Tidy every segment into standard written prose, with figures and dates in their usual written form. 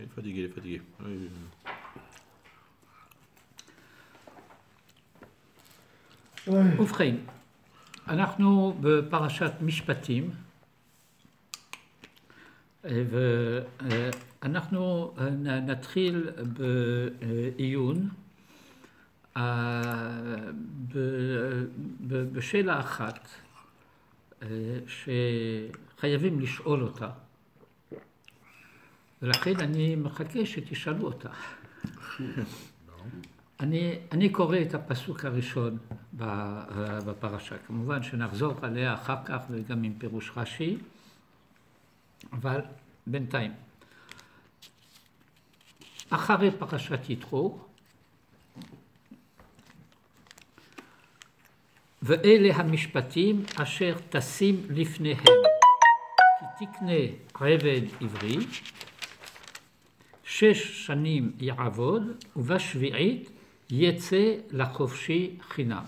fatigué. Oui. ובכן, אנחנו בפרשת משפטים, ואנחנו נתחיל בעיון בשאלה אחת שחייבים לשאול אותה, ולכן אני מחכה שתשאלו אותה. אני קורא את הפסוק הראשון בפרשה, כמובן שנחזור עליה אחר כך וגם עם פירוש רש"י, אבל בינתיים. אחרי פרשת יתרו, ואלה המשפטים אשר תשים לפניהם, כי תקנה עבד עברי, 6 שנים יעבוד, ובשביעית יצא לחופשי חינם.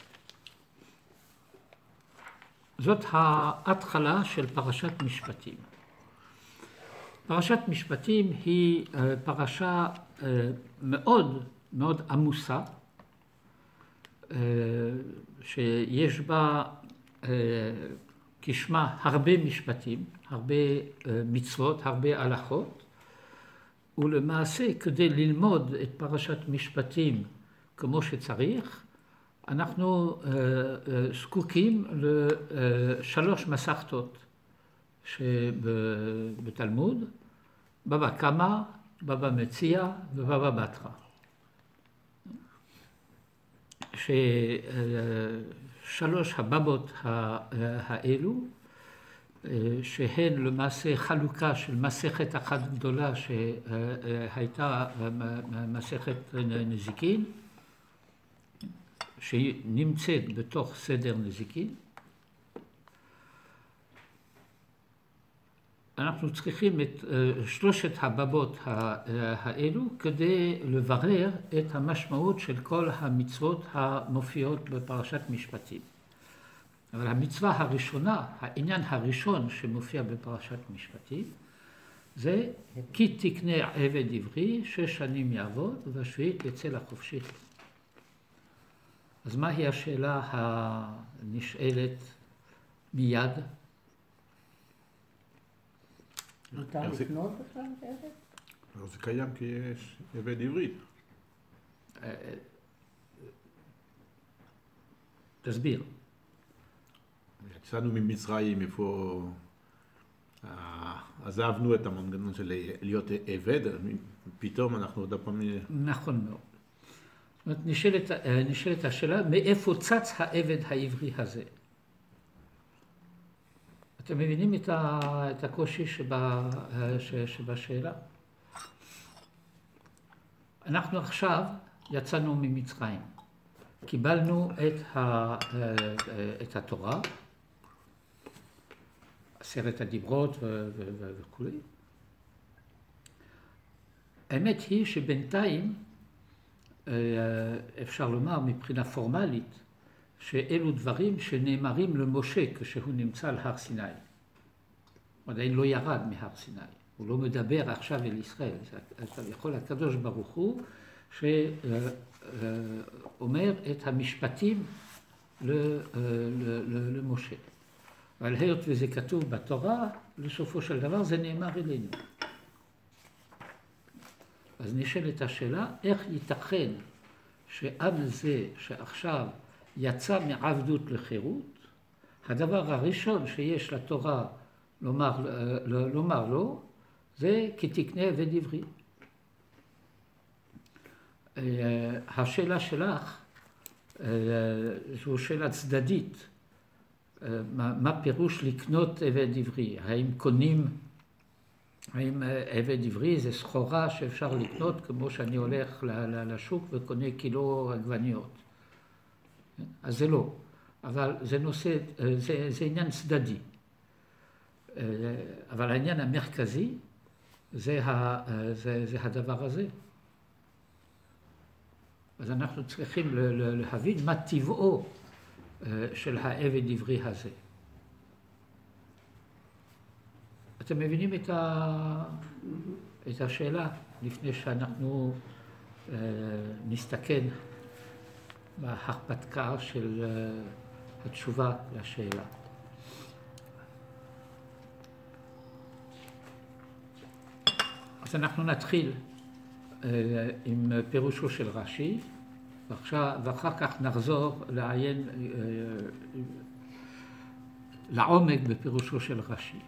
זאת ההתחלה של פרשת משפטים. פרשת משפטים היא פרשה מאוד מאוד עמוסה, שיש בה כשמה הרבה משפטים, הרבה מצוות, הרבה הלכות, ולמעשה כדי ללמוד את פרשת משפטים כמו שצריך, אנחנו זקוקים ל3 מסכתות שבתלמוד, בבא קמא, בבא מציעא ובבא בתרא. ש3 הבבות האלו, שהן למעשה חלוקה של מסכת אחת גדולה שהייתה מסכת נזיקין, שהיא נמצאת בתוך סדר נזיקין. אנחנו צריכים את 3 הבבות האלו כדי לברר את המשמעות של כל המצוות המופיעות בפרשת משפטים. אבל המצווה הראשונה, העניין הראשון שמופיע בפרשת משפטים, זה כי תקנה עבד עברי, 6 שנים יעבוד, ובשביעית יצא לחופשי. אז מהי השאלה הנשאלת מיד? מותר לקנות בכלל עבד? זה קיים כי יש עבד עברי. תסביר. יצאנו ממצרים, איפה עזבנו את המנגנון של להיות עבד, פתאום אנחנו עוד פעם... נכון מאוד. זאת אומרת, נשאלת השאלה, מאיפה צץ העבד העברי הזה? אתם מבינים את הקושי שבשאלה? אנחנו עכשיו יצאנו ממצרים. קיבלנו את התורה, 10 הדיברות וכו'. האמת היא שבינתיים אפשר לומר מבחינה פורמלית שאלו דברים שנאמרים למשה כשהוא נמצא על הר סיני. הוא עדיין לא ירד מהר סיני, הוא לא מדבר עכשיו אל ישראל. יכול הקדוש ברוך הוא שאומר את המשפטים למשה. אבל היות וזה כתוב בתורה, לסופו של דבר זה נאמר אלינו. אז נשאלת השאלה, איך ייתכן שעם זה שעכשיו יצא מעבדות לחירות, הדבר הראשון שיש לתורה לומר לו, זה כי תקנה עבד עברי. השאלה שלך זו שאלה צדדית. מה פירוש לקנות עבד עברי? האם עבד עברי זה סחורה שאפשר לקנות כמו שאני הולך לשוק וקונה קילו עגבניות? אז זה לא. אבל זה עניין צדדי. אבל העניין המרכזי זה הדבר הזה. אז אנחנו צריכים להבין מה טבעו של העבד עברי הזה. אתם מבינים את השאלה לפני שאנחנו נסתכן בהרפתקה של התשובה לשאלה. אז אנחנו נתחיל עם פירושו של רש"י, ואחר כך נחזור לעיין לעומק בפירושו של רש"י.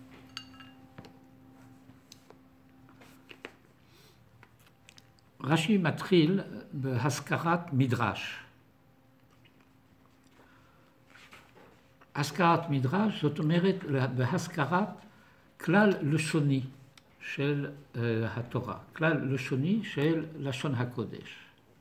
רש"י מתחיל בהזכרת מדרש. הזכרת מדרש, זאת אומרת בהזכרת כלל לשוני של התורה, כלל לשוני של לשון הקודש.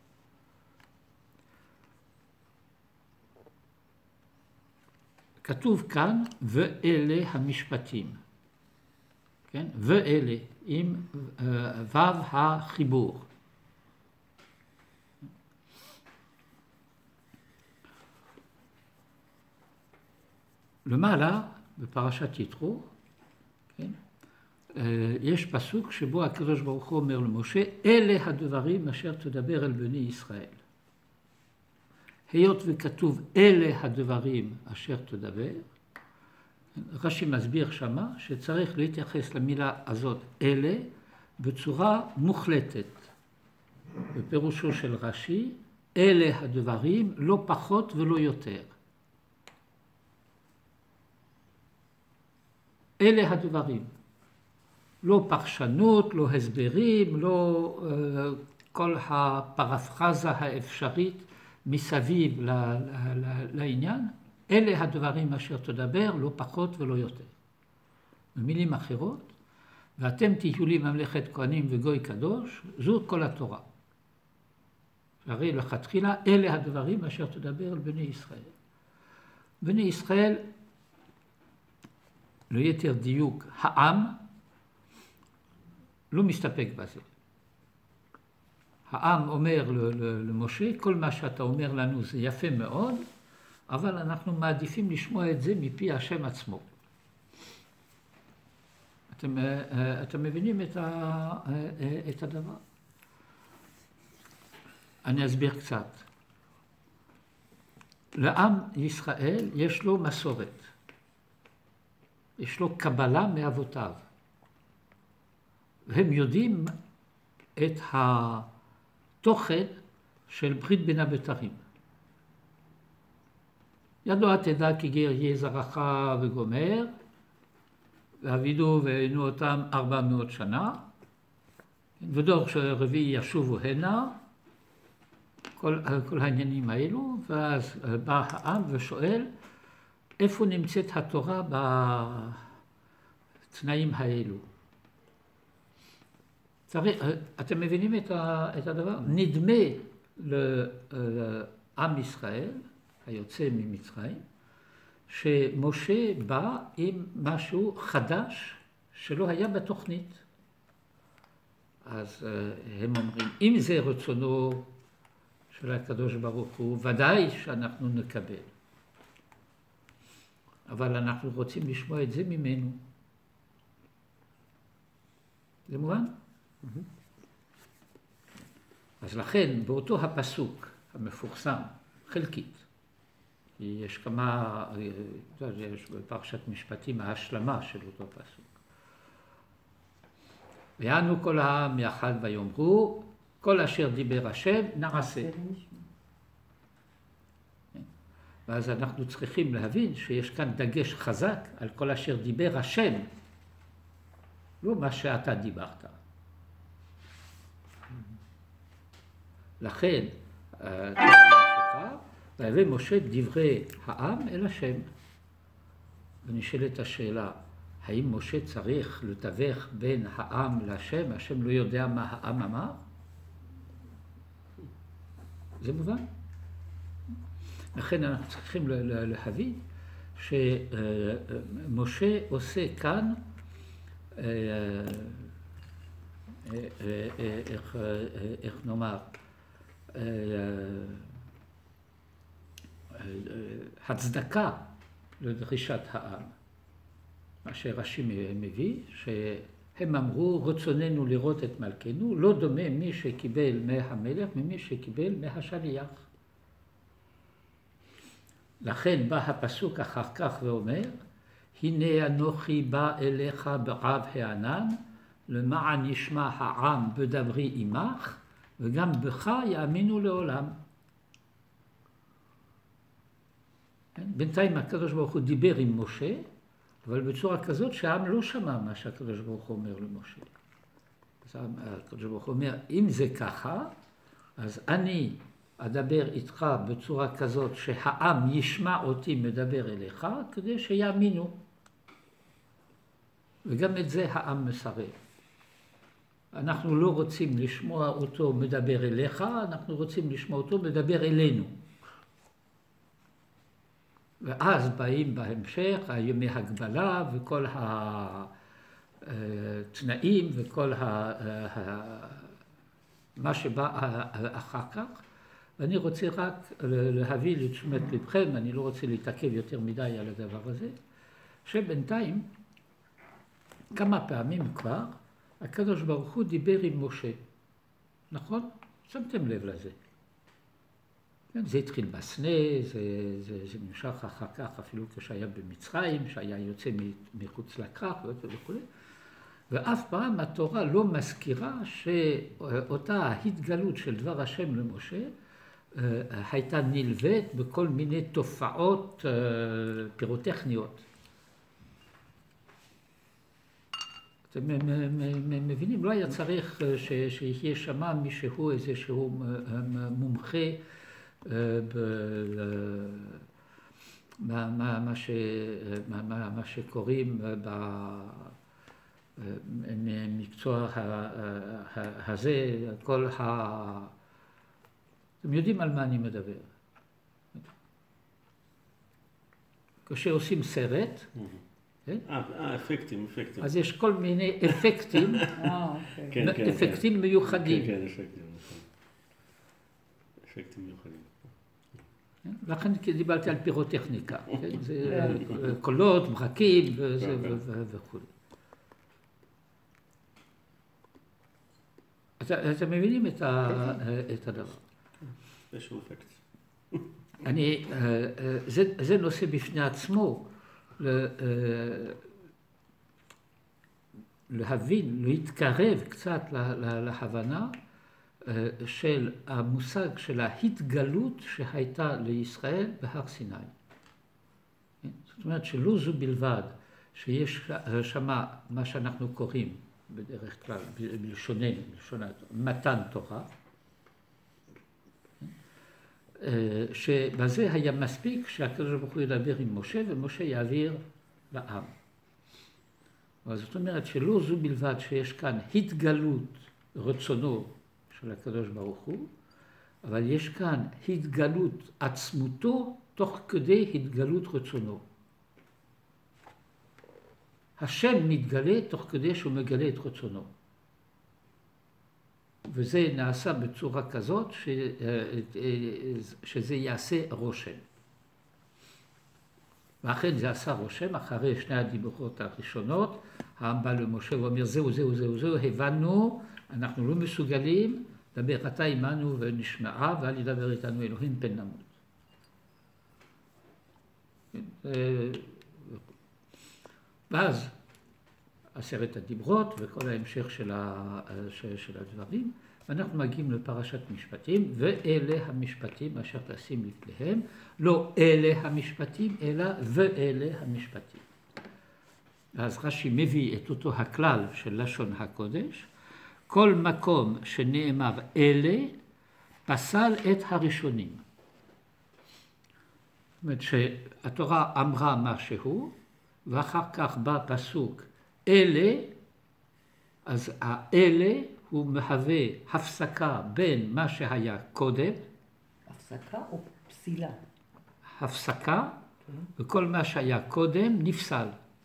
כתוב כאן, ואלה המשפטים, כן? ואלה, עם וו החיבור. למעלה, בפרשת יתרו, כן? יש פסוק שבו הקדוש ברוך הוא אומר למשה, אלה הדברים אשר תדבר אל בני ישראל. היות וכתוב אלה הדברים אשר תדבר, רש"י מסביר שמה שצריך להתייחס למילה הזאת אלה בצורה מוחלטת. בפירושו של רש"י, אלה הדברים לא פחות ולא יותר. אלה הדברים. לא פרשנות, לא הסברים, לא כל הפרפרזה האפשרית מסביב לעניין. אלה הדברים אשר תדבר, לא פחות ולא יותר. במילים אחרות, ואתם תהיו לי ממלכת כהנים וגוי קדוש, זו כל התורה. הרי לכתחילה, אלה הדברים אשר תדבר על בני ישראל. בני ישראל, ליתר דיוק, העם, לא מסתפק בזה. העם אומר למשה, כל מה שאתה אומר לנו זה יפה מאוד, אבל אנחנו מעדיפים לשמוע את זה מפי השם עצמו. אתם מבינים את הדבר? אני אסביר קצת. לעם ישראל יש לו מסורת. יש לו קבלה מאבותיו. והם יודעים את התוכן של ברית בין הבתרים. ידוע תדע כי גר יהיה זרעך וגומר, ועבידו ועינו אותם 400 שנה, ודור רביעי ישובו הנה, כל העניינים האלו, ואז בא העם ושואל, איפה נמצאת התורה בתנאים האלו? אתם מבינים את הדבר? נדמה לעם ישראל, היוצא ממצרים, שמשה בא עם משהו חדש שלא היה בתוכנית. אז הם אומרים, אם זה רצונו של הקדוש ברוך הוא, ודאי שאנחנו נקבל. אבל אנחנו רוצים לשמוע את זה ממנו. זה מובן? אז לכן, באותו הפסוק המפורסם, חלקית, יש כמה, יש בפרשת משפטים ההשלמה של אותו פסוק. ויענו כל העם יחד ויאמרו, כל אשר דיבר השם נעשה. ואז אנחנו צריכים להבין שיש כאן דגש חזק על כל אשר דיבר השם, לא מה שאתה דיברת. לכן, ויבא משה דברי העם אל השם. ונשאלת השאלה, האם משה צריך לתווך בין העם להשם? השם לא יודע מה העם אמר? זה מובן. לכן אנחנו צריכים להבין שמשה עושה כאן איך נאמר, הצדקה לדרישת העם. מה שרש"י מביא, הם אמרו, רצוננו לראות את מלכנו, לא דומה מי שקיבל מהמלך ממי שקיבל מהשליח. לכן בא הפסוק אחר כך ואומר, הנה אנוכי בא אליך ברב הענן, למען ישמע העם בדברי עמך, וגם בך יאמינו לעולם. בינתיים הקדוש ברוך הוא דיבר עם משה, אבל בצורה כזאת שהעם לא שמע מה שהקדוש ברוך הוא אומר למשה. אז הקדוש ברוך הוא אומר, אם זה ככה, אז אני אדבר איתך בצורה כזאת שהעם ישמע אותי מדבר אליך, כדי שיאמינו. וגם את זה העם מסרב. אנחנו לא רוצים לשמוע אותו מדבר אליך, אנחנו רוצים לשמוע אותו מדבר אלינו. ואז באים בהמשך ימי הגבלה וכל התנאים וכל מה שבא אחר כך. ואני רוצה רק להביא לתשומת לבכם, אני לא רוצה להתעכב יותר מדי על הדבר הזה, שבינתיים כמה פעמים כבר הקדוש ברוך הוא דיבר עם משה. נכון? שמתם לב לזה. זה התחיל בסנה, זה נמשך אחר כך אפילו כשהיה במצרים, שהיה יוצא מחוץ לכרך וכו'. ואף פעם התורה לא מזכירה שאותה ההתגלות של דבר השם למשה הייתה נלווית בכל מיני תופעות פירוטכניות. אתם מבינים? לא היה צריך שיהיה שמה מישהו איזשהו מומחה מה שקוראים במקצוע הזה, כל אתם יודעים על מה אני מדבר. כשעושים סרט, אפקטים. אז יש כל מיני אפקטים, אפקטים מיוחדים. כן, אפקטים מיוחדים. לכן דיברתי על פירוטכניקה, זה קולות, ברקים וכו'. אתם מבינים את הדבר. יש אפקט. זה נושא בפני עצמו, להבין, להתקרב קצת להבנה של המושג של ההתגלות שהייתה לישראל בהר סיני. זאת אומרת שלא זו בלבד שיש שמה מה שאנחנו קוראים בדרך כלל בלשוננו, מתן תורה, שבזה היה מספיק שהקדוש ברוך הוא ידבר עם משה ומשה יעביר לעם. זאת אומרת שלא זו בלבד שיש כאן התגלות רצונו של הקדוש ברוך הוא, אבל יש כאן התגלות עצמותו תוך כדי התגלות רצונו. השם מתגלה תוך כדי שהוא מגלה את רצונו. וזה נעשה בצורה כזאת שזה יעשה רושם. ואכן זה עשה רושם, אחרי שני הדיברות הראשונות, העם בא למשה ואומר זהו, הבנו, אנחנו לא מסוגלים, דבר אתה עמנו ונשמעה, ואל ידבר איתנו אלוהים פן נמות. ואז 10 הדיברות וכל ההמשך של הדברים, ואנחנו מגיעים לפרשת משפטים, ואלה המשפטים אשר תשים לפניהם, לא אלה המשפטים, אלא ואלה המשפטים. אז רש"י מביא את אותו הכלל של לשון הקודש, כל מקום שנאמר אלה, פסל את הראשונים. זאת אומרת שהתורה אמרה משהו, ואחר כך בא פסוק אלה, אז האלה הוא מהווה הפסקה בין מה שהיה קודם. הפסקה או פסילה? הפסקה, וכל מה שהיה קודם נפסל.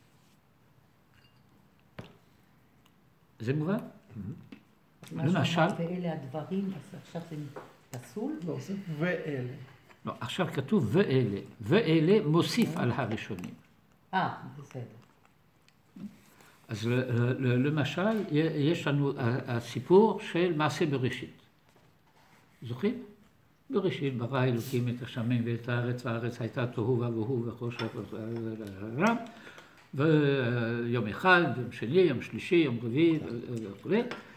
זה מובן? למשל, ואלה הדברים, אז עכשיו זה פסול? לא, זה ואלה. לא, עכשיו כתוב ואלה. ואלה מוסיף על הראשונים. בסדר. אז למשל, יש לנו הסיפור של מעשה בראשית. זוכרים? בראשית ברא אלוקים את השמיים ואת הארץ, והארץ הייתה תוהו ובוהו וחושך ורם, ויום אחד, יום שני, יום שלישי, יום רביעי וכו',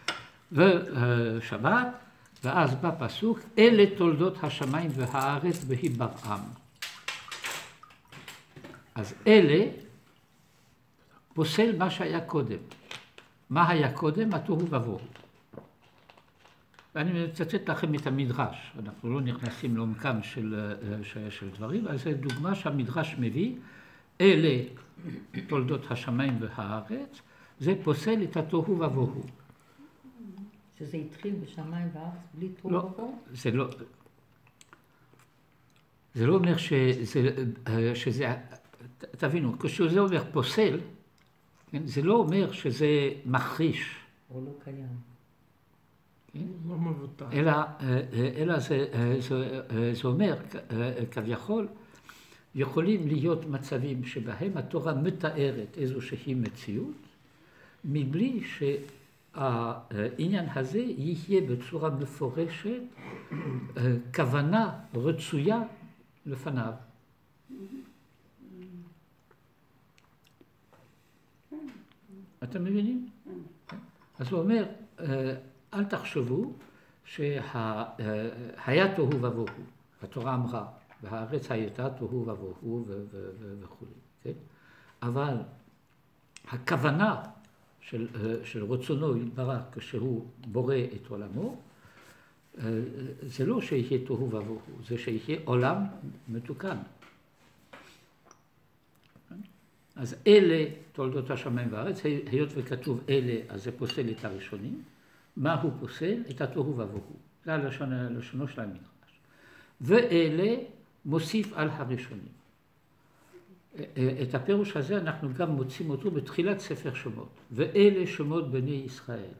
ושבת, ואז בא פסוק, אלה תולדות השמיים והארץ והיא ברעם. אז אלה פוסל מה שהיה קודם. מה היה קודם? התוהו ובוהו. ואני מצטט לכם את המדרש, אנחנו לא נכנסים לעומקם של דברים, אז זו דוגמה שהמדרש מביא, אלה תולדות השמיים והארץ, זה פוסל את התוהו ובוהו. שזה התחיל בשמיים וארץ בלי תוהו לא, ובוהו? זה לא אומר שזה, תבינו, כשזה אומר פוסל, זה לא אומר שזה מחריש. או לא קיים. לא מבוטל. אלא זה אומר, כביכול, יכולים להיות מצבים שבהם התורה מתארת איזושהי מציאות, מבלי שהעניין הזה יהיה בצורה מפורשת כוונה רצויה לפניו. אתם מבינים? אז הוא אומר, אל תחשבו שהיה תוהו ובוהו, התורה אמרה, והארץ הייתה תוהו ובוהו וכו'. כן? אבל הכוונה של רצונו יתברך כשהוא בורא את עולמו, זה לא שיהיה תוהו ובוהו, זה שיהיה עולם מתוקן. אז אלה תולדות השמיים והארץ, היות וכתוב אלה, אז זה פוסל את הראשונים. מה הוא פוסל? את התוהו ובוהו. זה הלשונו של המדרש. ואלה מוסיף על הראשונים. את הפירוש הזה אנחנו גם מוצאים אותו בתחילת ספר שמות. ואלה שמות בני ישראל.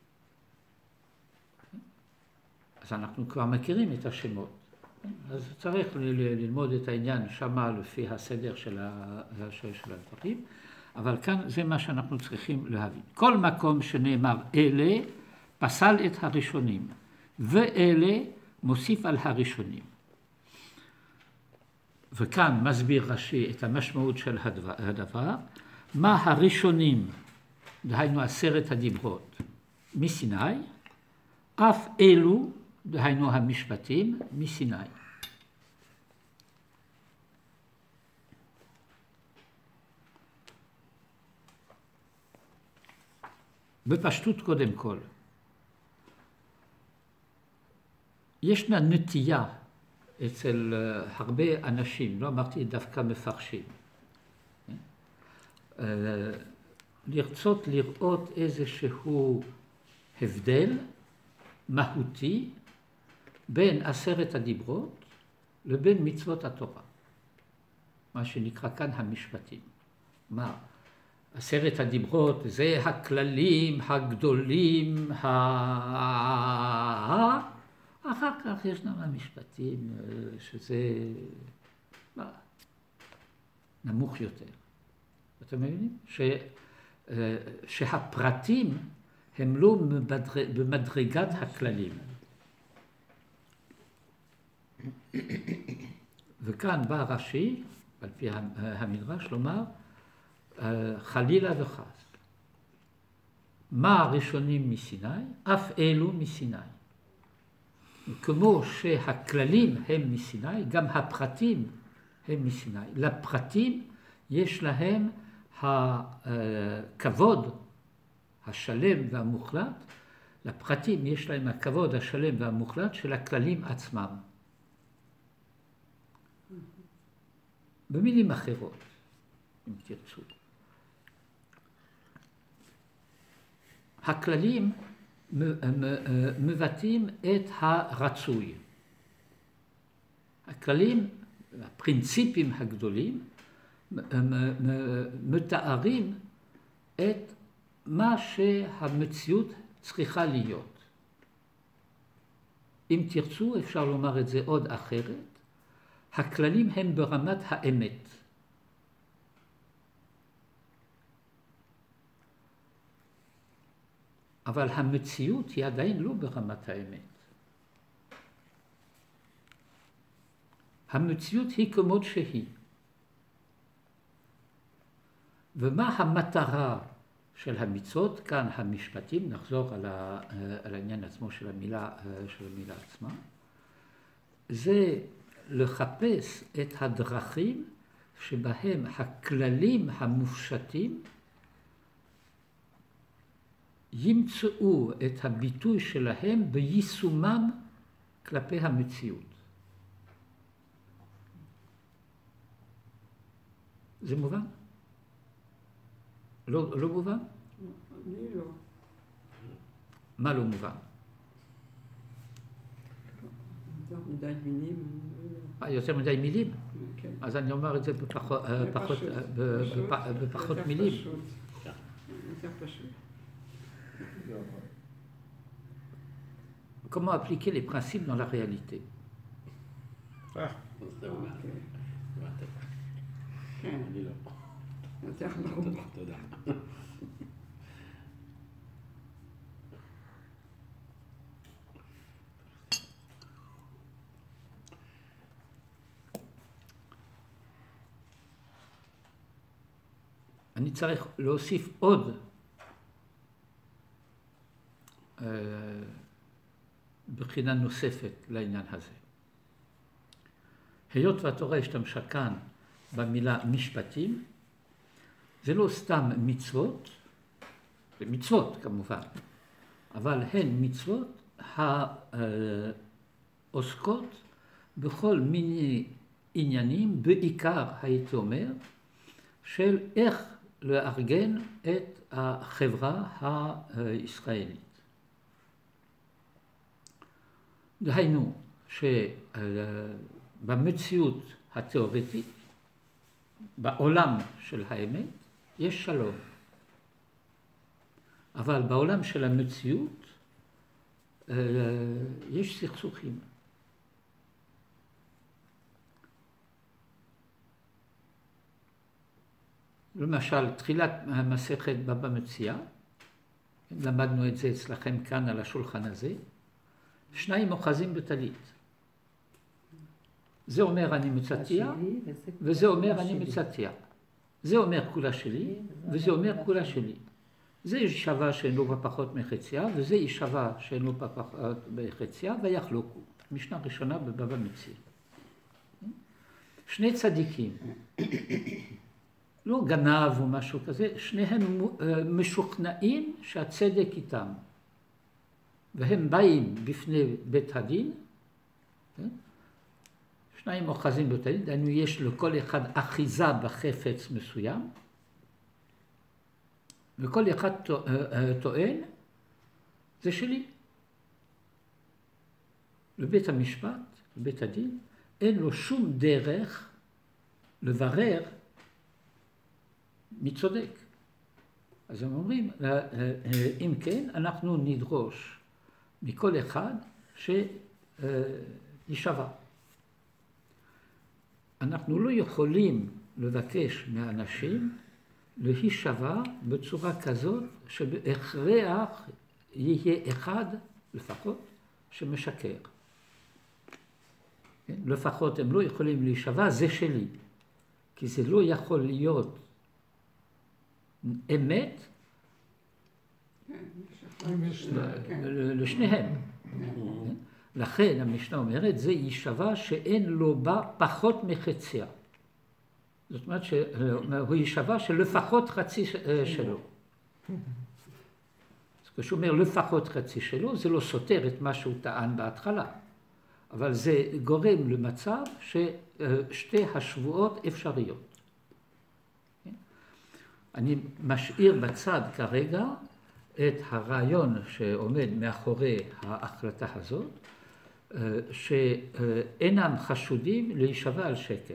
אז אנחנו כבר מכירים את השמות. אז צריך ללמוד את העניין שמה לפי הסדר של הדברים, אבל כאן זה מה שאנחנו צריכים להבין. כל מקום שנאמר אלה, פסל את הראשונים, ואלה מוסיף על הראשונים. וכאן מסביר רש"י את המשמעות של הדבר, מה הראשונים, דהיינו 10 הדיברות, מסיני, אף אלו, דהיינו המשפטים, מסיני. בפשטות קודם כל, ישנה נטייה אצל הרבה אנשים, לא אמרתי דווקא מפרשים, לרצות לראות איזשהו הבדל מהותי בין 10 הדיברות לבין מצוות התורה, מה שנקרא כאן המשפטים. מה? 10 הדיברות זה הכללים הגדולים, אחר כך ישנם המשפטים שזה נמוך יותר. אתם מבינים? שהפרטים הם לא במדרגת הכללים. וכאן בא רש"י, על פי המדרש, לומר, חלילה וחס. מה הראשונים מסיני? אף אלו מסיני. כמו שהכללים הם מסיני, גם הפרטים הם מסיני. לפרטים יש להם הכבוד השלם והמוחלט, לפרטים יש להם הכבוד השלם והמוחלט של הכללים עצמם. במילים אחרות, אם תרצו. הכללים מבטאים את הרצוי. הכללים, הפרינציפים הגדולים, מתארים את מה שהמציאות צריכה להיות. אם תרצו, אפשר לומר את זה עוד אחרת, הכללים הם ברמת האמת. אבל המציאות היא עדיין לא ברמת האמת. המציאות היא כמות שהיא. ומה המטרה של המצוות? כאן המשפטים, נחזור על העניין עצמו של המילה עצמה, זה לחפש את הדרכים שבהם הכללים המופשטים ימצאו את הביטוי שלהם ביישומם כלפי המציאות. זה מובן? לא מובן? אני לא. מה לא מובן? יותר מדי מילים. יותר מדי מילים? כן. אז אני אומר את זה בפחות מילים. יותר פשוט. Comment appliquer les principes dans la réalité? כן. אני לא. יותר ברור. תודה. אני צריך להוסיף עוד בחינה נוספת לעניין הזה. היות והתורה השתמשה כאן במילה משפטים, זה לא סתם מצוות, זה מצוות כמובן, אבל הן מצוות העוסקות בכל מיני עניינים, בעיקר הייתי אומר, של איך לארגן את החברה הישראלית. דהיינו שבמציאות התיאורטית, בעולם של האמת, יש שלום. אבל בעולם של המציאות יש סכסוכים. למשל, תחילת המסכת בבא מציעא, למדנו את זה אצלכם כאן על השולחן הזה, 2 אוחזים בטלית. זה אומר אני מצטיע, וזה אומר אני מצטיע. זה אומר כולה שלי, וזה אומר כולה שלי. זה שווה שאינו בפחות מחציה, וזה שווה שאינו בפחות מחציה, ויחלוקו. משנה ראשונה בבבא מציעא. 2 צדיקים, לא גנב או משהו כזה, שניהם משוכנעים שהצדק איתם. והם באים בפני בית הדין, 2 אוחזים בטלית, דהיינו יש לכל אחד אחיזה בחפץ מסוים, וכל אחד טוען, זה שלי. לבית המשפט, לבית הדין, אין לו שום דרך לברר מי צודק. אז הם אומרים, אם כן, אנחנו נדרוש מכל אחד שישבע. אנחנו לא יכולים לבקש מאנשים להישבע בצורה כזאת שבהכרח יהיה אחד לפחות שמשקר. לפחות הם לא יכולים להישבע, זה שלי. כי זה לא יכול להיות אמת לשניהם. לכן המשנה אומרת, זה יישבע שאין לו בה פחות מחציה. זאת אומרת שהוא יישבע שלפחות חצי שלו. אז כשהוא אומר לפחות חצי שלו, זה לא סותר את מה שהוא טען בהתחלה. אבל זה גורם למצב ששתי השבועות אפשריות. אני משאיר בצד כרגע את הרעיון שעומד מאחורי ההחלטה הזאת, שאינם חשודים להישבע על שקר.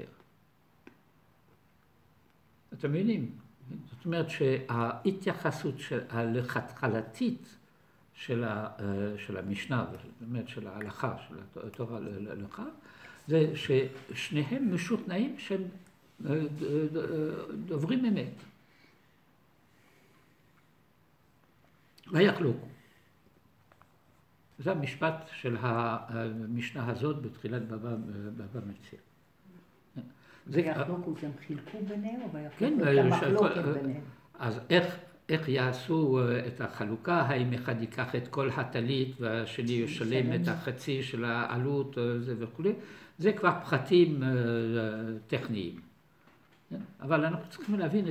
אתם מבינים? זאת אומרת שההתייחסות הלכתחלתית של המשנה, זאת אומרת של ההלכה, של התורה להלכה, זה ששניהם משוכנעים שהם דוברים אמת. ויחלוקו. זה המשפט של המשנה הזאת בתחילת בבא מציעא. ויחלוקו, הם חילקו ביניהם, או כן, ויחלוקו את המחלוקת ביניהם? אז איך יעשו את החלוקה? האם אחד ייקח את כל הטלית והשני ישלם את החצי של העלות וכו'? זה כבר פרטים טכניים. אבל אנחנו צריכים להבין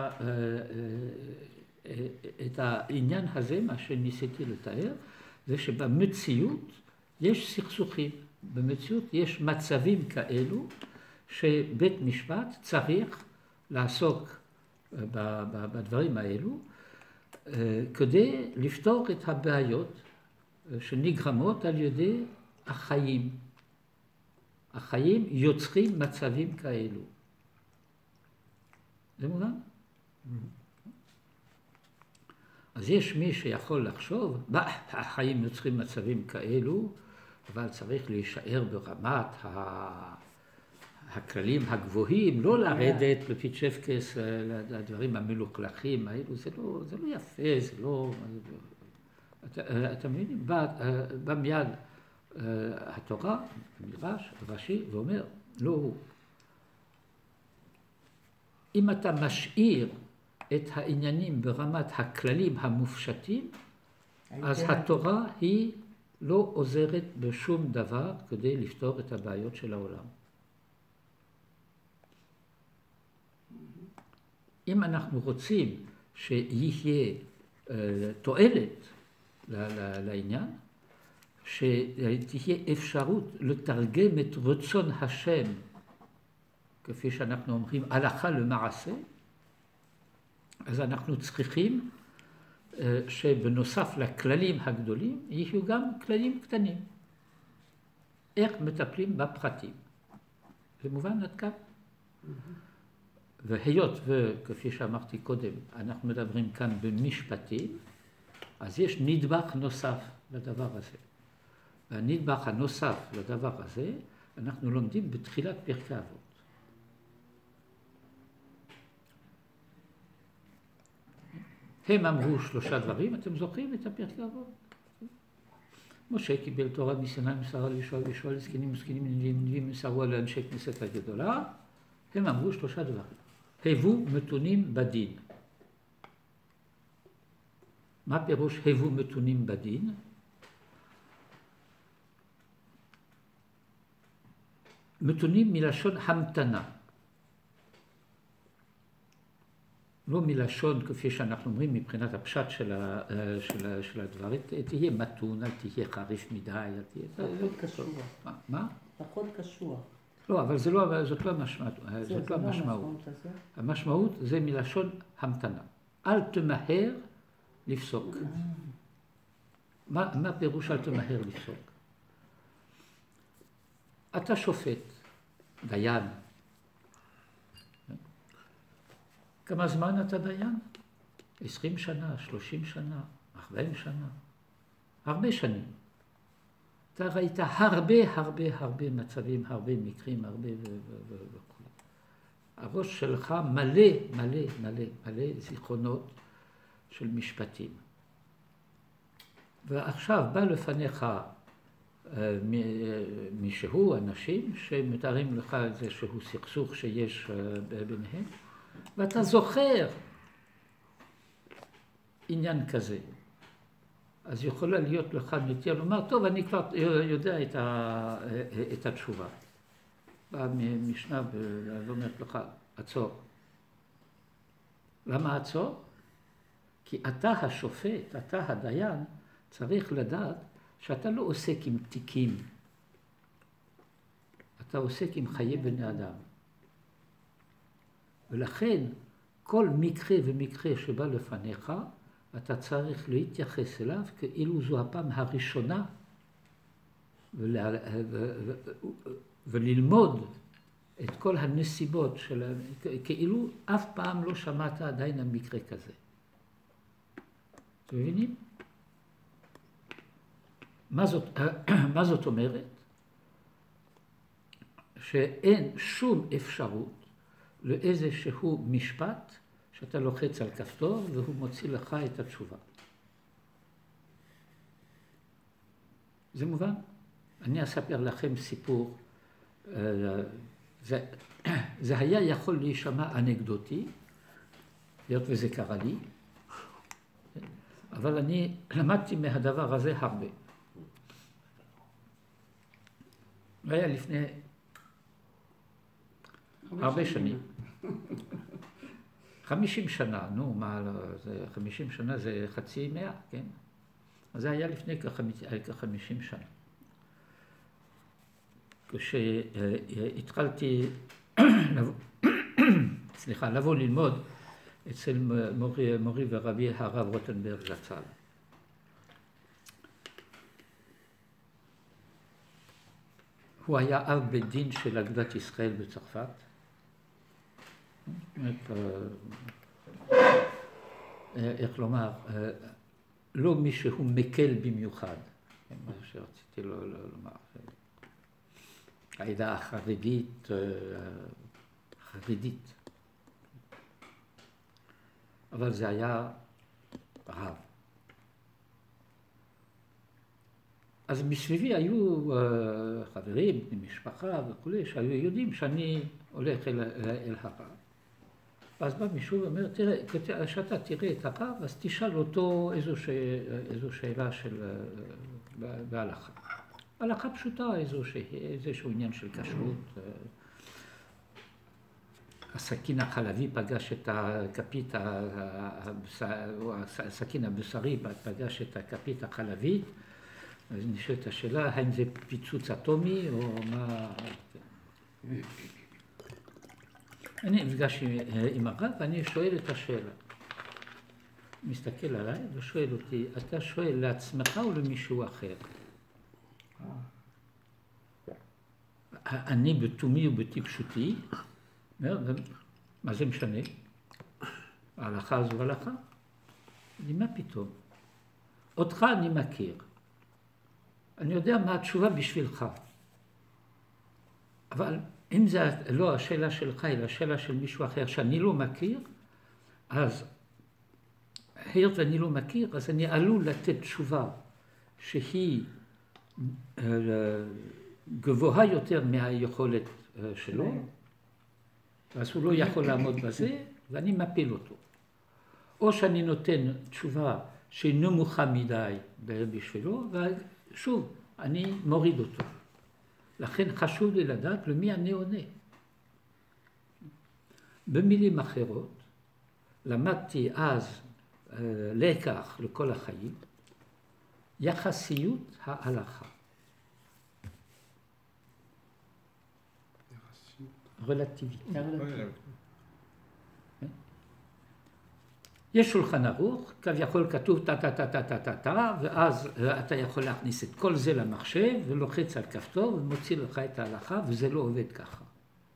את העניין הזה, מה שניסיתי לתאר, זה שבמציאות יש סכסוכים. במציאות יש מצבים כאלו שבית משפט צריך לעסוק בדברים האלו כדי לפתור את הבעיות שנגרמות על ידי החיים. החיים יוצרים מצבים כאלו. זה מובן? אז יש מי שיכול לחשוב, החיים יוצרים מצבים כאלו, אבל צריך להישאר ברמת הכללים הגבוהים, לא לרדת לפיצ'פקס, לדברים המלוכלכים האלו, זה לא יפה, זה לא... אתם מבינים? בא מיד התורה, המדרש, רש"י, ואומר, לא, אם אתה משאיר את העניינים ברמת הכללים המופשטים, אז התורה היא לא עוזרת בשום דבר כדי לפתור את הבעיות של העולם. אם אנחנו רוצים שיהיה תועלת לעניין, שתהיה אפשרות לתרגם את רצון השם, כפי שאנחנו אומרים, הלכה למעשה, אז אנחנו צריכים שבנוסף לכללים הגדולים, יהיו גם כללים קטנים. איך מטפלים בפרטים. זה מובן עד כאן? והיות וכפי שאמרתי קודם, אנחנו מדברים כאן במשפטים, אז יש נדבך נוסף לדבר הזה. והנדבך הנוסף לדבר הזה, אנחנו לומדים בתחילת פרקי אבות. הם אמרו 3 דברים, אתם זוכרים את הפרקי אבות? משה קיבל תורה מסיני, מסרה לישוע, זקנים וזקנים, נביאים מסרו על אנשי כנסת הגדולה. הם אמרו 3 דברים. הבו מתונים בדין. מה פירוש הבו מתונים בדין? מתונים מלשון המתנה. לא מלשון, כפי שאנחנו אומרים, מבחינת הפשט של הדברים, תהיה מתון, אל תהיה חריף מדי, אל תהיה... פחות קשוח. מה? פחות קשוח. לא, אבל זאת לא המשמעות. המשמעות זה מלשון המתנה. אל תמהר לפסוק. מה פירוש אל תמהר לפסוק? אתה שופט, דיין. כמה זמן אתה דיין? 20 שנה, 30 שנה, 40 שנה. הרבה שנים. אתה ראית הרבה מצבים, הרבה מקרים, הרבה וכו'. הראש שלך מלא זיכרונות של משפטים. ועכשיו בא לפניך מישהו, אנשים, שמתארים לך איזשהו סכסוך שיש ביניהם, ואתה זוכר עניין כזה. אז יכולה להיות לך נטייה לומר, טוב, אני כבר יודע את התשובה. במשנה ואומרת לך, עצור. למה עצור? כי אתה השופט, אתה הדיין, צריך לדעת שאתה לא עוסק עם תיקים. אתה עוסק עם חיי בני אדם. ולכן, כל מקרה ומקרה שבא לפניך, אתה צריך להתייחס אליו כאילו זו הפעם הראשונה וללמוד את כל הנסיבות של... כאילו אף פעם לא שמעת עדיין על מקרה כזה. אתם מבינים? מה זאת אומרת? שאין שום אפשרות לאיזשהו משפט שאתה לוחץ על כפתור והוא מוציא לך את התשובה. זה מובן? אני אספר לכם סיפור. זה היה יכול להישמע אנקדוטי, היות וזה קרה לי, אבל אני למדתי מהדבר הזה הרבה. זה היה לפני הרבה שנים. 50 שנה, נו, מה, 50 שנה זה חצי מאה, כן? אז זה היה לפני כ-50 שנה. כשהתחלתי לבוא ללמוד אצל מורי ורבי הרב רוטנברג זצ"ל. הוא היה אב בית דין של אגודת ישראל בצרפת. איך לומר, לא מישהו מקל במיוחד, מה שרציתי לומר. העדה החרדית, אבל זה היה רב. אז מסביבי היו חברים, משפחה וכולי, שהיו יודעים שאני הולך אל הרב. אז בא מישהו ואומר, תראה, כשאתה תראה את הרב, אז תשאל אותו איזו שאלה בהלכה. הלכה פשוטה, איזשהו עניין של כשרות. הסכין החלבי פגש את הכפית, או הסכין הבשרי פגש את הכפית החלבית. אז נשאלת השאלה, האם זה פיצוץ אטומי או מה... אני נפגש עם הרב ואני שואל את השאלה. הוא מסתכל עליי ושואל אותי, אתה שואל לעצמך או למישהו אחר? אני בתומי ובטיפשותי, מה זה משנה? ההלכה זו הלכה? מה פתאום? אותך אני מכיר. אני יודע מה התשובה בשבילך. אבל אם זה לא השאלה שלך, אלא השאלה של מישהו אחר שאני לא מכיר, אז היות ואני לא מכיר, אז אני עלול לתת תשובה שהיא גבוהה יותר מהיכולת שלו, אז הוא לא יכול לעמוד בזה, ואני מפיל אותו. או שאני נותן תשובה שהיא נמוכה מדי בשבילו, ושוב, אני מוריד אותו. לכן חשוב לי לדעת למי אני עונה. במילים אחרות, למדתי אז לקח לכל החיים, יחסיות ההלכה. רלטיבית. יש שולחן ערוך, כביכול כתוב טה, ואז אתה יכול להכניס את כל זה למחשב ולוחץ על כפתור ומוציא לך את ההלכה, וזה לא עובד ככה.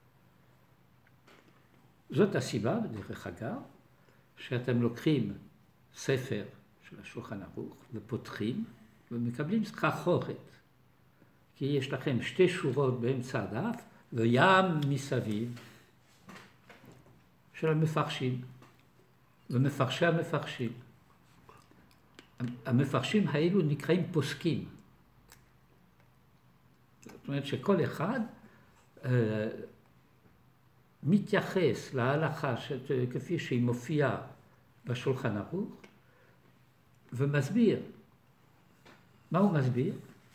זאת הסיבה, בדרך אגב, שאתם לוקחים ספר של השולחן ערוך ופותחים ומקבלים סחרחורת, כי יש לכם 2 שורות באמצע הדף וים מסביב של המפרשים. ומפרשי המפרשים. המפרשים האלו נקראים פוסקים. זאת אומרת שכל אחד מתייחס להלכה כפי שהיא מופיעה בשולחן ערוך ומסביר. מה הוא מסביר?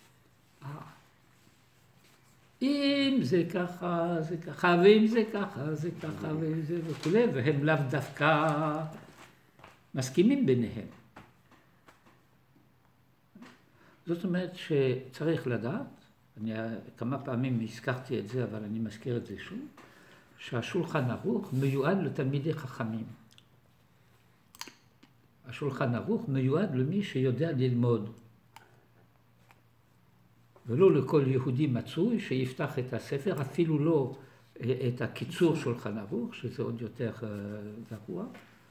אם זה ככה, זה ככה, ואם זה ככה, זה ככה, וזה וכו', והם לאו דווקא מסכימים ביניהם. זאת אומרת שצריך לדעת, אני כמה פעמים הזכרתי את זה, אבל אני מזכיר את זה שוב, שהשולחן ערוך מיועד לתלמידי חכמים. השולחן ערוך מיועד למי שיודע ללמוד. ולא לכל יהודי מצוי שיפתח את הספר, אפילו לא את הקיצור שולחן ערוך, שזה עוד יותר גרוע.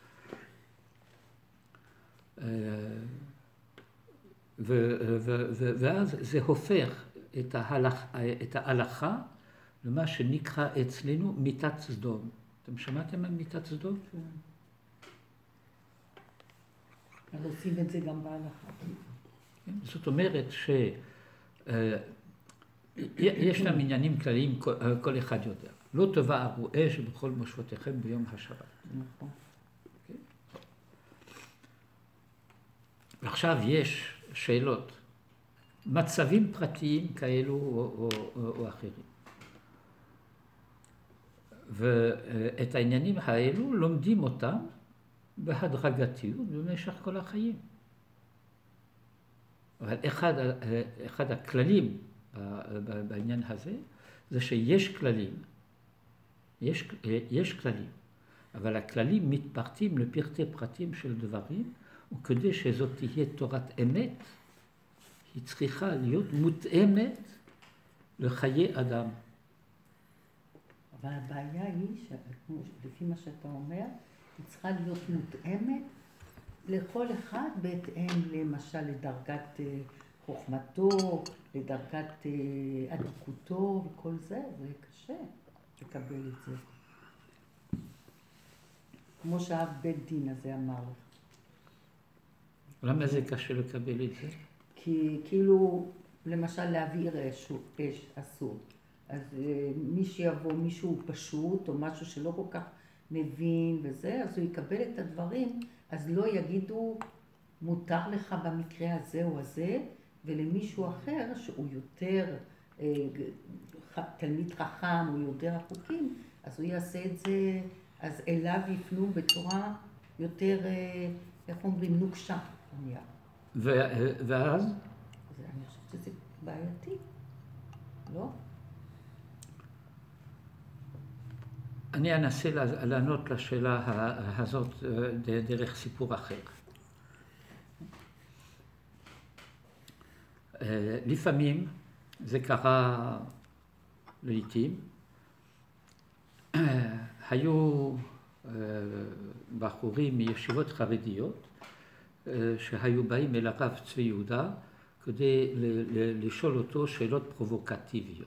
ואז זה הופך את ההלכה למה שנקרא אצלנו מיתת סדום. אתם שמעתם על מיתת סדום? אז עושים את זה גם בהלכה. זאת אומרת ש... יש להם עניינים כלליים, כל אחד יודע. לא תבערו אש בכל מושבותיכם ביום השבת. נכון. עכשיו יש שאלות, מצבים פרטיים כאלו או אחרים. ואת העניינים האלו לומדים אותם בהדרגתיות במשך כל החיים. אבל אחד הכללים בעניין הזה זה שיש כללים, יש כללים, אבל הכללים מתפרטים לפרטי פרטים של דברים, וכדי שזאת תהיה תורת אמת, היא צריכה להיות מותאמת לחיי אדם. אבל הבעיה היא, לפי מה שאתה אומר, היא צריכה להיות מותאמת לכל אחד בהתאם למשל לדרגת חוכמתו, לדרגת עדיקותו וכל זה, זה קשה לקבל את זה. כמו שהאב בית דין הזה אמר לך. למה זה קשה לקבל את זה? כי כאילו, למשל להבעיר אש אסור. אז מי שיבוא, מישהו פשוט או משהו שלא כל כך מבין וזה, אז הוא יקבל את הדברים, אז לא יגידו מותר לך במקרה הזה או הזה, ולמישהו אחר שהוא יותר תלמיד חכם או יודע החוקים, אז הוא יעשה את זה, אז אליו יפנו בצורה יותר, איך אומרים, נוקשה. ואז? אני חושבת שזה בעייתי, לא? אני אנסה לענות לשאלה הזאת דרך סיפור אחר. לפעמים, זה קרה לעתים, היו בחורים מישיבות חרדיות שהיו באים אל הרב צבי יהודה כדי לשאול אותו שאלות פרובוקטיביות.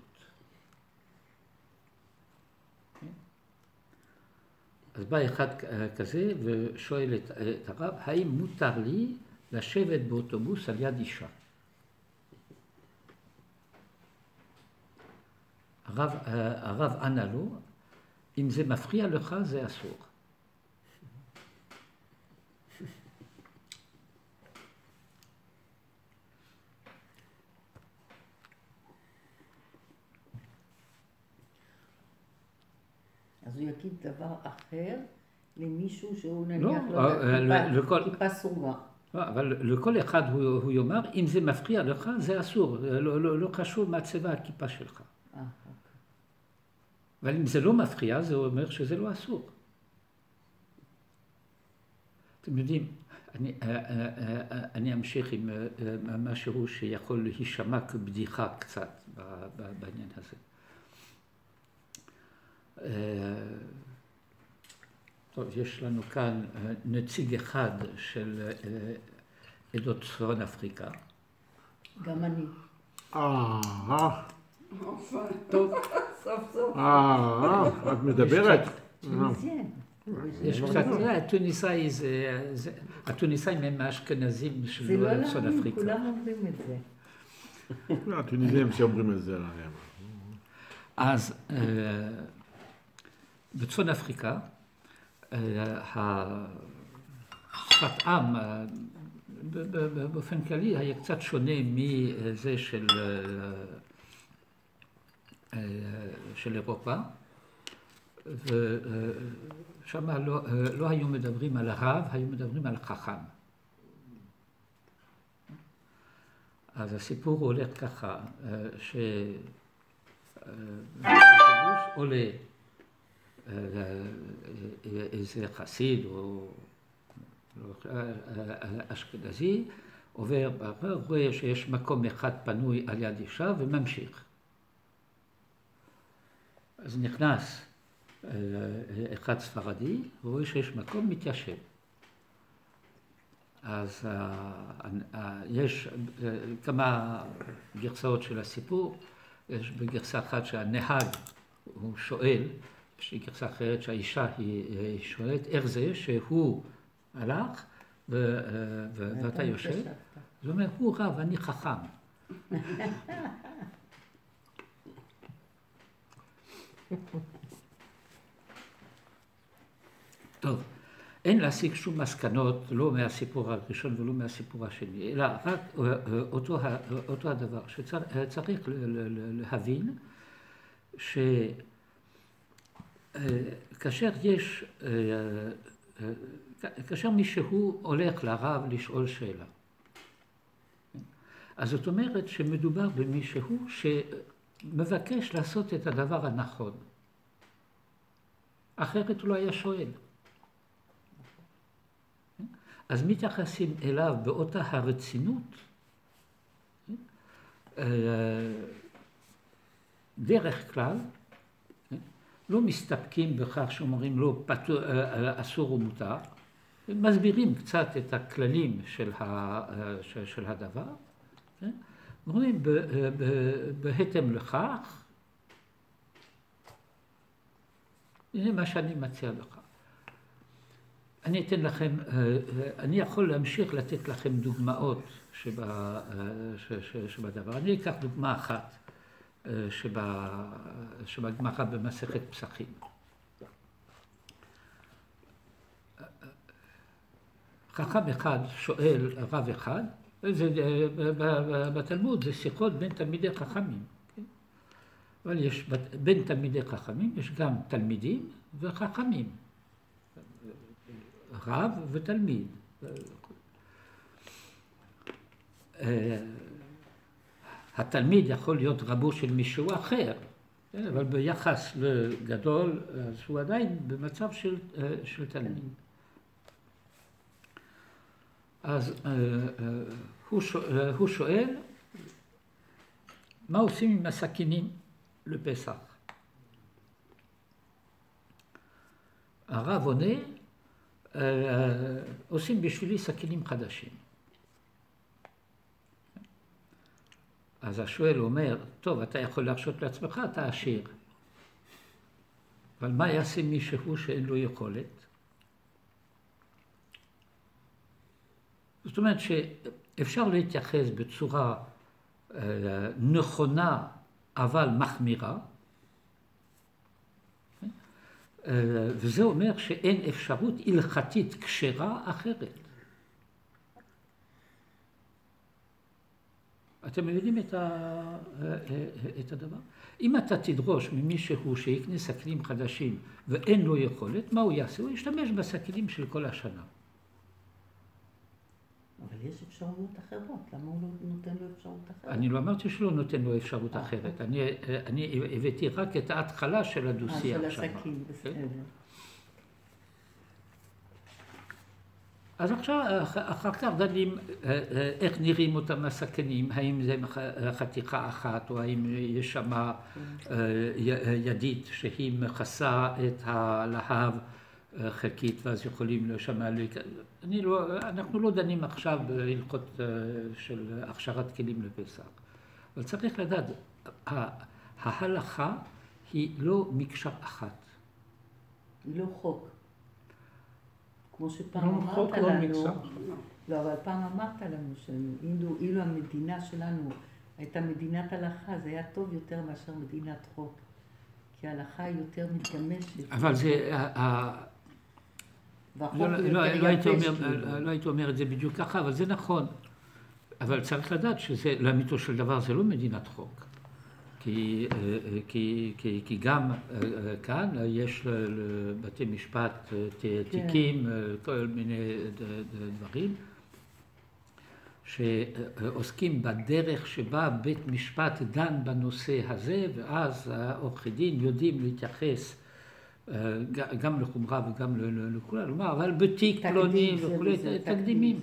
אז בא אחד כזה ושואל את הרב, האם מותר לי לשבת באוטובוס על יד אישה? הרב ענה לו, אם זה מפריע לך זה אסור. אז הוא יגיד דבר אחר למישהו שהוא נניח כיפה סרוגה. לא, אבל לכל אחד הוא יאמר, אם זה מפריע לך זה אסור, לא חשוב מה צבע הכיפה שלך. אבל אם זה לא מפריע, זה אומר שזה לא אסור. אתם יודעים, אני אמשיך עם משהו שיכול להישמע כבדיחה קצת בעניין הזה. טוב, יש לנו כאן נציג אחד של עדות צפון אפריקה. גם אני. טוב, סוף סוף. את מדברת? יש קצת, התוניסאים הם האשכנזים של צפון אפריקה. זה לא להאמין, כולם אומרים את זה. התוניסאים שאומרים את זה עליהם. אז בצפון אפריקה, השפת עם באופן כללי היה קצת שונה מזה של אירופה, ושם לא היו מדברים על הרב, היו מדברים על חכם. אז הסיפור הולך ככה, שהאוטובוס עולה איזה חסיד או אשכנזי, עובר, רואה שיש מקום אחד פנוי על יד אישה וממשיך. אז נכנס אחד ספרדי, רואה שיש מקום, מתיישב. אז יש כמה גרסאות של הסיפור. יש בגרסה אחת שהנהג הוא שואל, יש גרסה אחרת שהאישה היא שואלת, איך זה שהוא הלך ואתה יושב? זאת אומרת, הוא רב, אני חכם. טוב, אין להסיק שום מסקנות, לא מהסיפור הראשון ולא מהסיפור השני, אלא רק אותו הדבר, שצריך להבין שכאשר כאשר מישהו הולך לרב לשאול שאלה, אז זאת אומרת שמדובר במישהו שמבקש לעשות את הדבר הנכון, אחרת הוא לא היה שואל. אז מתייחסים אליו באותה הרצינות, דרך כלל, לא מסתפקים בכך שאומרים לו אסור ומותר, מסבירים קצת את הכללים של הדבר, אומרים בהתאם לכך, הנה מה שאני מציע לך. אני אתן לכם, אני יכול להמשיך לתת לכם דוגמאות שבדבר. אני אקח דוגמה אחת שבגמרא במסכת פסחים. חכם אחד שואל רב אחד, בתלמוד זה שיחות בין תלמידי חכמים. אבל יש בין תלמידי חכמים יש גם תלמידים וחכמים. רב ותלמיד. התלמיד יכול להיות רבו של מישהו אחר, אבל ביחס לגדול, אז הוא עדיין במצב של תלמיד. אז הוא שואל, מה עושים עם הסכינים לפסח? הרב עונה, עושים בשבילי סכינים חדשים. אז השואל אומר, טוב, אתה יכול להרשות לעצמך, אתה עשיר. אבל מה יעשה מישהו שאין לו יכולת? זאת אומרת שאפשר להתייחס בצורה נכונה, אבל מחמירה, וזה אומר שאין אפשרות הלכתית כשרה אחרת. אתם מבינים את הדבר? אם אתה תדרוש ממישהו שיקנה סכינים חדשים ואין לו יכולת, מה הוא יעשה? הוא ישתמש בסכינים של כל השנה. אבל יש אפשרויות אחרות, למה הוא לא נותן לו אפשרות אחרת? אני לא אמרתי שלא נותן לו אפשרות אחרת, אני הבאתי רק את ההתחלה של הדו-שיח שם. של הסכין, בסדר. אז עכשיו, אחר כך דנים איך נראים אותם הסכינים, האם זה חתיכה אחת, או האם יש שם ידית שהיא מכסה את הלהב חלקית, ואז יכולים לשמע, אנחנו לא דנים עכשיו בהלכות של הכשרת כלים לפסח. אבל צריך לדעת, ההלכה היא לא מקשה אחת. היא לא חוק. כמו שפעם אמרת לנו, לא, אבל פעם אמרת לנו שאילו המדינה שלנו הייתה מדינת הלכה, זה היה טוב יותר מאשר מדינת חוק. כי ההלכה היא יותר מתגמשת. אבל זה, לא הייתי אומר את זה בדיוק ככה, אבל זה נכון. אבל צריך לדעת שזה, לאמיתו של דבר, זה לא מדינת חוק. כי גם כאן יש לבתי משפט תיקים, כל מיני דברים, שעוסקים בדרך שבה בית משפט דן בנושא הזה, ואז העורכי דין יודעים להתייחס גם לחומרה וגם לכולה, כלומר, אבל בתיק פלוני וכולי, תקדימים.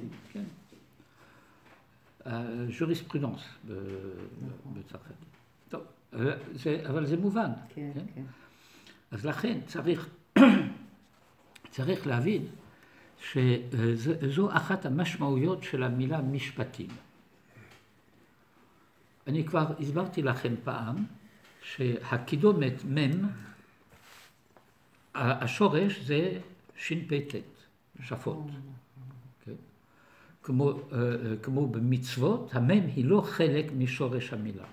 ז'וריספרודנס בצרפתית. טוב, אבל זה מובן. כן, כן. אז לכן צריך להבין שזו אחת המשמעויות של המילה משפטים. אני כבר הסברתי לכם פעם שהקידומת מם, השורש זה שפט, שפות. כמו במצוות, המם היא לא חלק משורש המילה.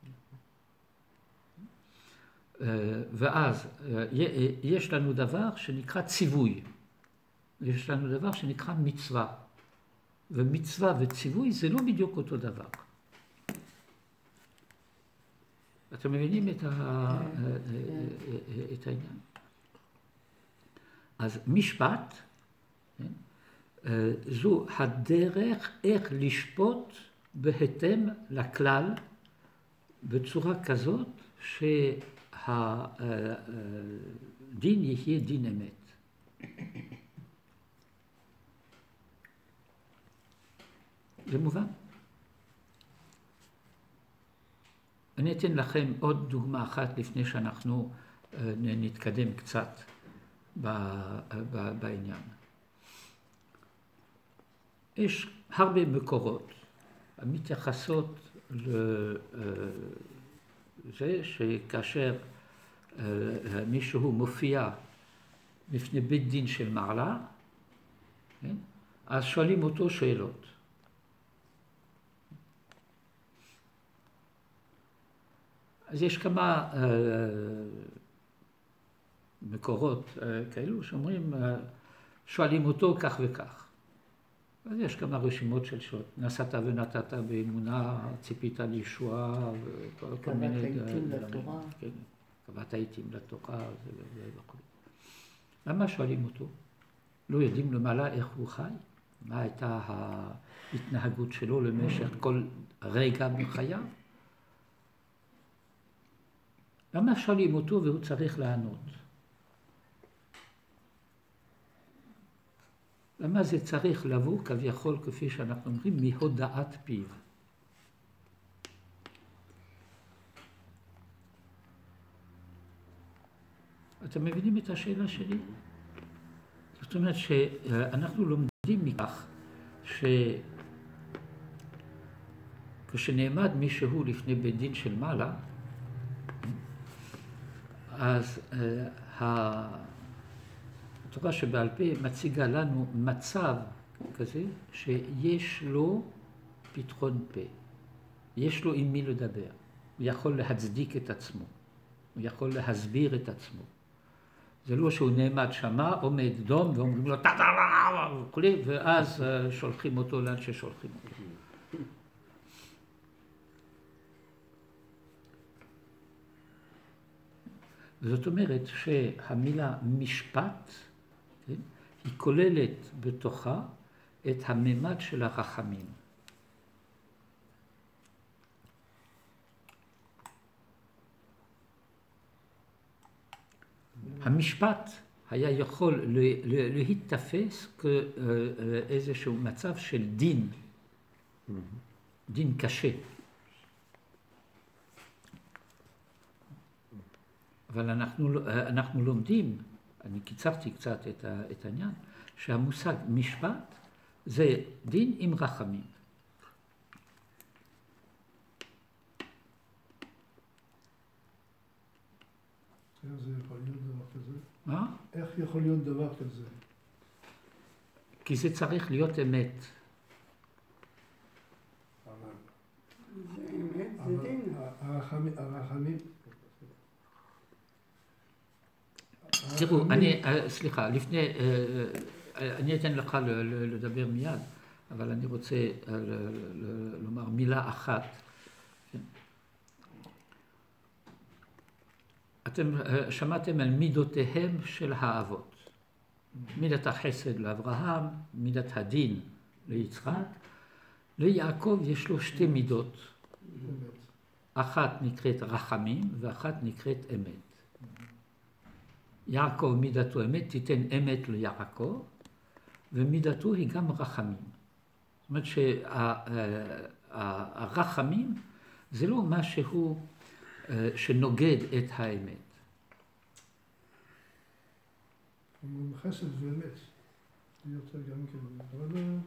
ואז יש לנו דבר שנקרא ציווי, יש לנו דבר שנקרא מצווה, ומצווה וציווי זה לא בדיוק אותו דבר. אתם מבינים את העניין? אז משפט, זו הדרך איך לשפוט בהתאם לכלל בצורה כזאת שהדין יהיה דין אמת. זה מובן? אני אתן לכם עוד דוגמה אחת לפני שאנחנו נתקדם קצת בעניין. יש הרבה מקורות המתייחסות לזה שכאשר מישהו מופיע לפני בית דין של מעלה, אז שואלים אותו שאלות. אז יש כמה מקורות כאלו שאומרים, שואלים אותו כך וכך. אז יש כמה רשימות של שעות. נסעת ונתת באמונה, ציפית לישועה, וכל מיני... קבעת עיתים לתורה. כן, קבעת עיתים לתורה וכו'. למה שואלים אותו? לא יודעים למעלה איך הוא חי? מה הייתה ההתנהגות שלו למשך כל רגע בחייו? למה שואלים אותו והוא צריך לענות? למה זה צריך לבוא כביכול, כפי שאנחנו אומרים, מהודעת פיו? אתם מבינים את השאלה שלי? זאת אומרת שאנחנו לומדים מכך שכשנעמד מישהו לפני בית דין של מעלה, אז התורה שבעל פה מציגה לנו מצב כזה שיש לו פתחון פה, יש לו עם מי לדבר, הוא יכול להצדיק את עצמו, הוא יכול להסביר את עצמו. זה לא שהוא נעמד שמה, עומד דום ואומרים לו וכולי, ואז שולחים אותו לאן ששולחים אותו. זאת אומרת שהמילה משפט, כן, היא כוללת בתוכה את הממד של הרחמים. המשפט היה יכול להתתפס כאיזשהו מצב של דין, דין קשה. אבל אנחנו לומדים, אני קיצרתי קצת את העניין, שהמושג משפט זה דין עם רחמים. איך זה יכול להיות דבר כזה? מה? איך יכול להיות דבר כזה? כי זה צריך להיות אמת. זה אמת, זה דין. הרחמים... תראו, סליחה, לפני, אני אתן לך לדבר מיד, אבל אני רוצה לומר מילה אחת. אתם שמעתם על מידותיהם של האבות. מידת החסד לאברהם, מידת הדין ליצחק. ליעקב יש לו שתי מידות. אחת נקראת רחמים ואחת נקראת אמת. יעקב מידתו אמת, תיתן אמת ליעקב, ומידתו היא גם רחמים. זאת אומרת שהרחמים זה לא משהו שנוגד את האמת. חסד ואמת. יותר גם כן.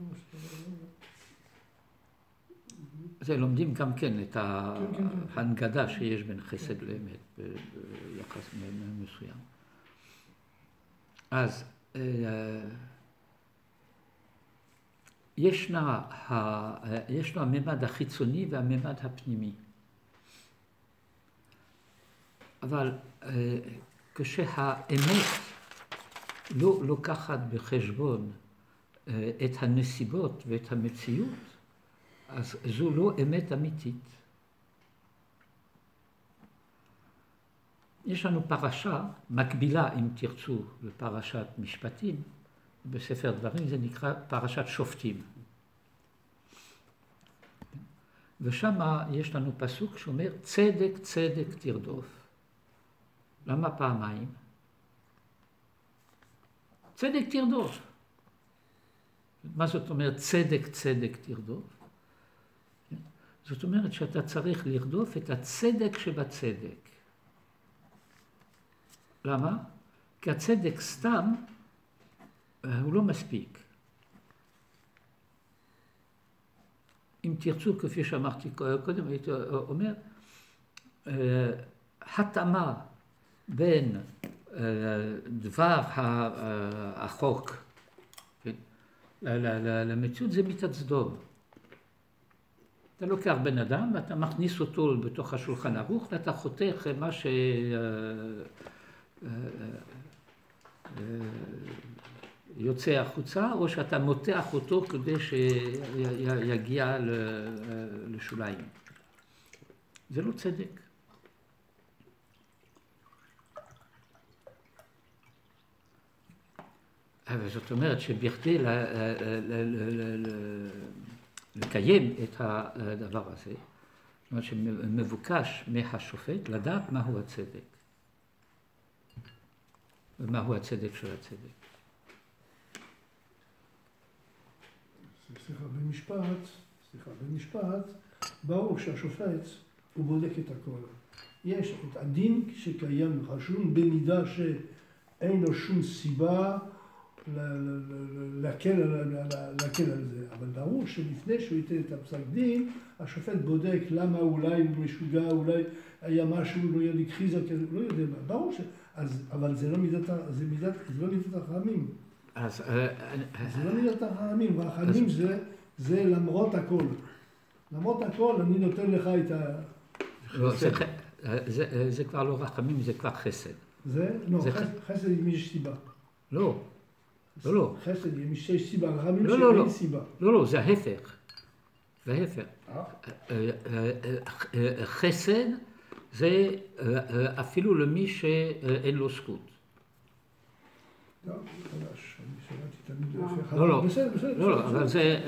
זה לומדים גם כן את ההנגדה שיש בין חסד לאמת ביחס מסוים. אז ישנו הממד החיצוני והממד הפנימי. אבל כשהאמת לא לוקחת בחשבון את הנסיבות ואת המציאות, אז זו לא אמת אמיתית. יש לנו פרשה מקבילה, אם תרצו, בפרשת משפטים, בספר דברים זה נקרא פרשת שופטים. ושם יש לנו פסוק שאומר, צדק צדק תרדוף. למה פעמיים? צדק תרדוף. מה זאת אומרת צדק צדק תרדוף? זאת אומרת שאתה צריך לרדוף את הצדק שבצדק. למה? כי הצדק סתם הוא לא מספיק. אם תרצו, כפי שאמרתי קודם, הייתי אומר, התאמה בין דבר החוק למציאות זה מיטת סדום. אתה לוקח בן אדם ואתה מכניס אותו בתוך השולחן ערוך ואתה חותך מה שיוצא החוצה, או שאתה מותח אותו כדי שיגיע לשוליים. זה לא צדק. זאת אומרת שבכדי לקיים את הדבר הזה, זאת אומרת שמבוקש מהשופט לדעת מהו הצדק. ומהו הצדק של הצדק. במשפט, ברור שהשופט הוא בודק את הכל. יש את הדין שקיים חשוב במידה שאין לו שום סיבה להקל על זה. אבל ברור שלפני שהוא ייתן את הפסק דין, השופט בודק למה אולי הוא משוגע, אולי היה משהו, לא יודע, קריזה, לא יודע מה. ברור אבל זה לא מידת הרחמים. זה לא מידת הרחמים, והרחמים זה למרות הכל. למרות הכל אני נותן לך את ה... זה כבר לא רחמים, זה כבר חסד. זה? לא, חסד אם יש סיבה. לא. חסד אם יש סיבה, רחמים שאין סיבה. לא, זה ההפך. זה ההפך. חסד זה אפילו למי שאין לו זכות. לא, חדש, אני שמעתי תמיד להפך. לא, בסדר. אבל זה...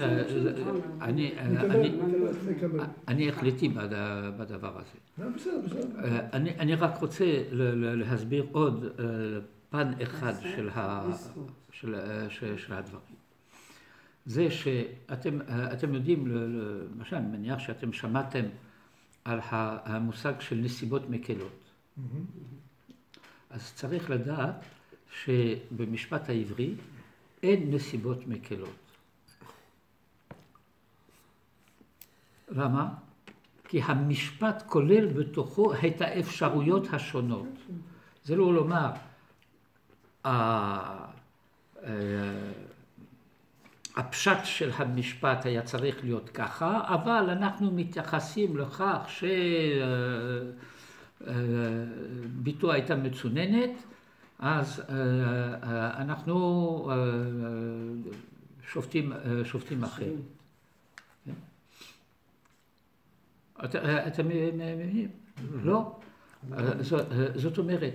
אני החלטי בדבר הזה. בסדר. אני רק רוצה להסביר עוד פן אחד של הדברים. זה שאתם יודעים, למשל, אני מניח שאתם שמעתם על המושג של נסיבות מקלות. אז צריך לדעת שבמשפט העברי אין נסיבות מקלות. למה? כי המשפט כולל בתוכו את האפשרויות השונות. זה לא לומר, הפשט של המשפט היה צריך להיות ככה, אבל אנחנו מתייחסים לכך שביתו הייתה מצוננת, אז אנחנו שופטים אחר. אתם מבינים? לא. זאת אומרת